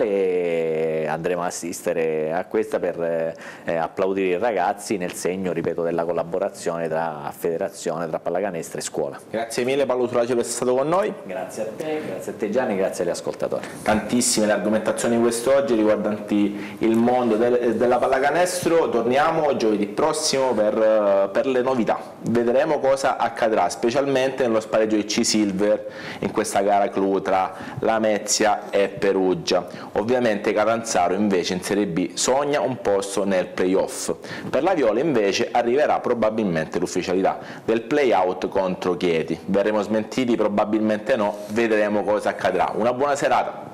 S2: e andremo a assistere a questa per applaudire i ragazzi nel segno, ripeto, della collaborazione tra federazione, tra pallacanestro e scuola.
S6: Grazie mille Paolo Surace per essere stato con noi.
S2: Grazie a te Gianni, grazie agli ascoltatori.
S6: Tantissime le argomentazioni quest'oggi riguardanti il mondo della pallacanestro. Torniamo giovedì prossimo per le novità, vedremo cosa accadrà, specialmente nello spareggio di C-Silver in questa gara clou tra Lamezia e Perugia. Ovviamente Catanzaro invece in Serie B sogna un posto nel playoff. Per la Viola invece arriverà probabilmente l'ufficialità del play-out contro Chieti. Verremo smentiti? Probabilmente no, vedremo cosa accadrà. Una buona serata.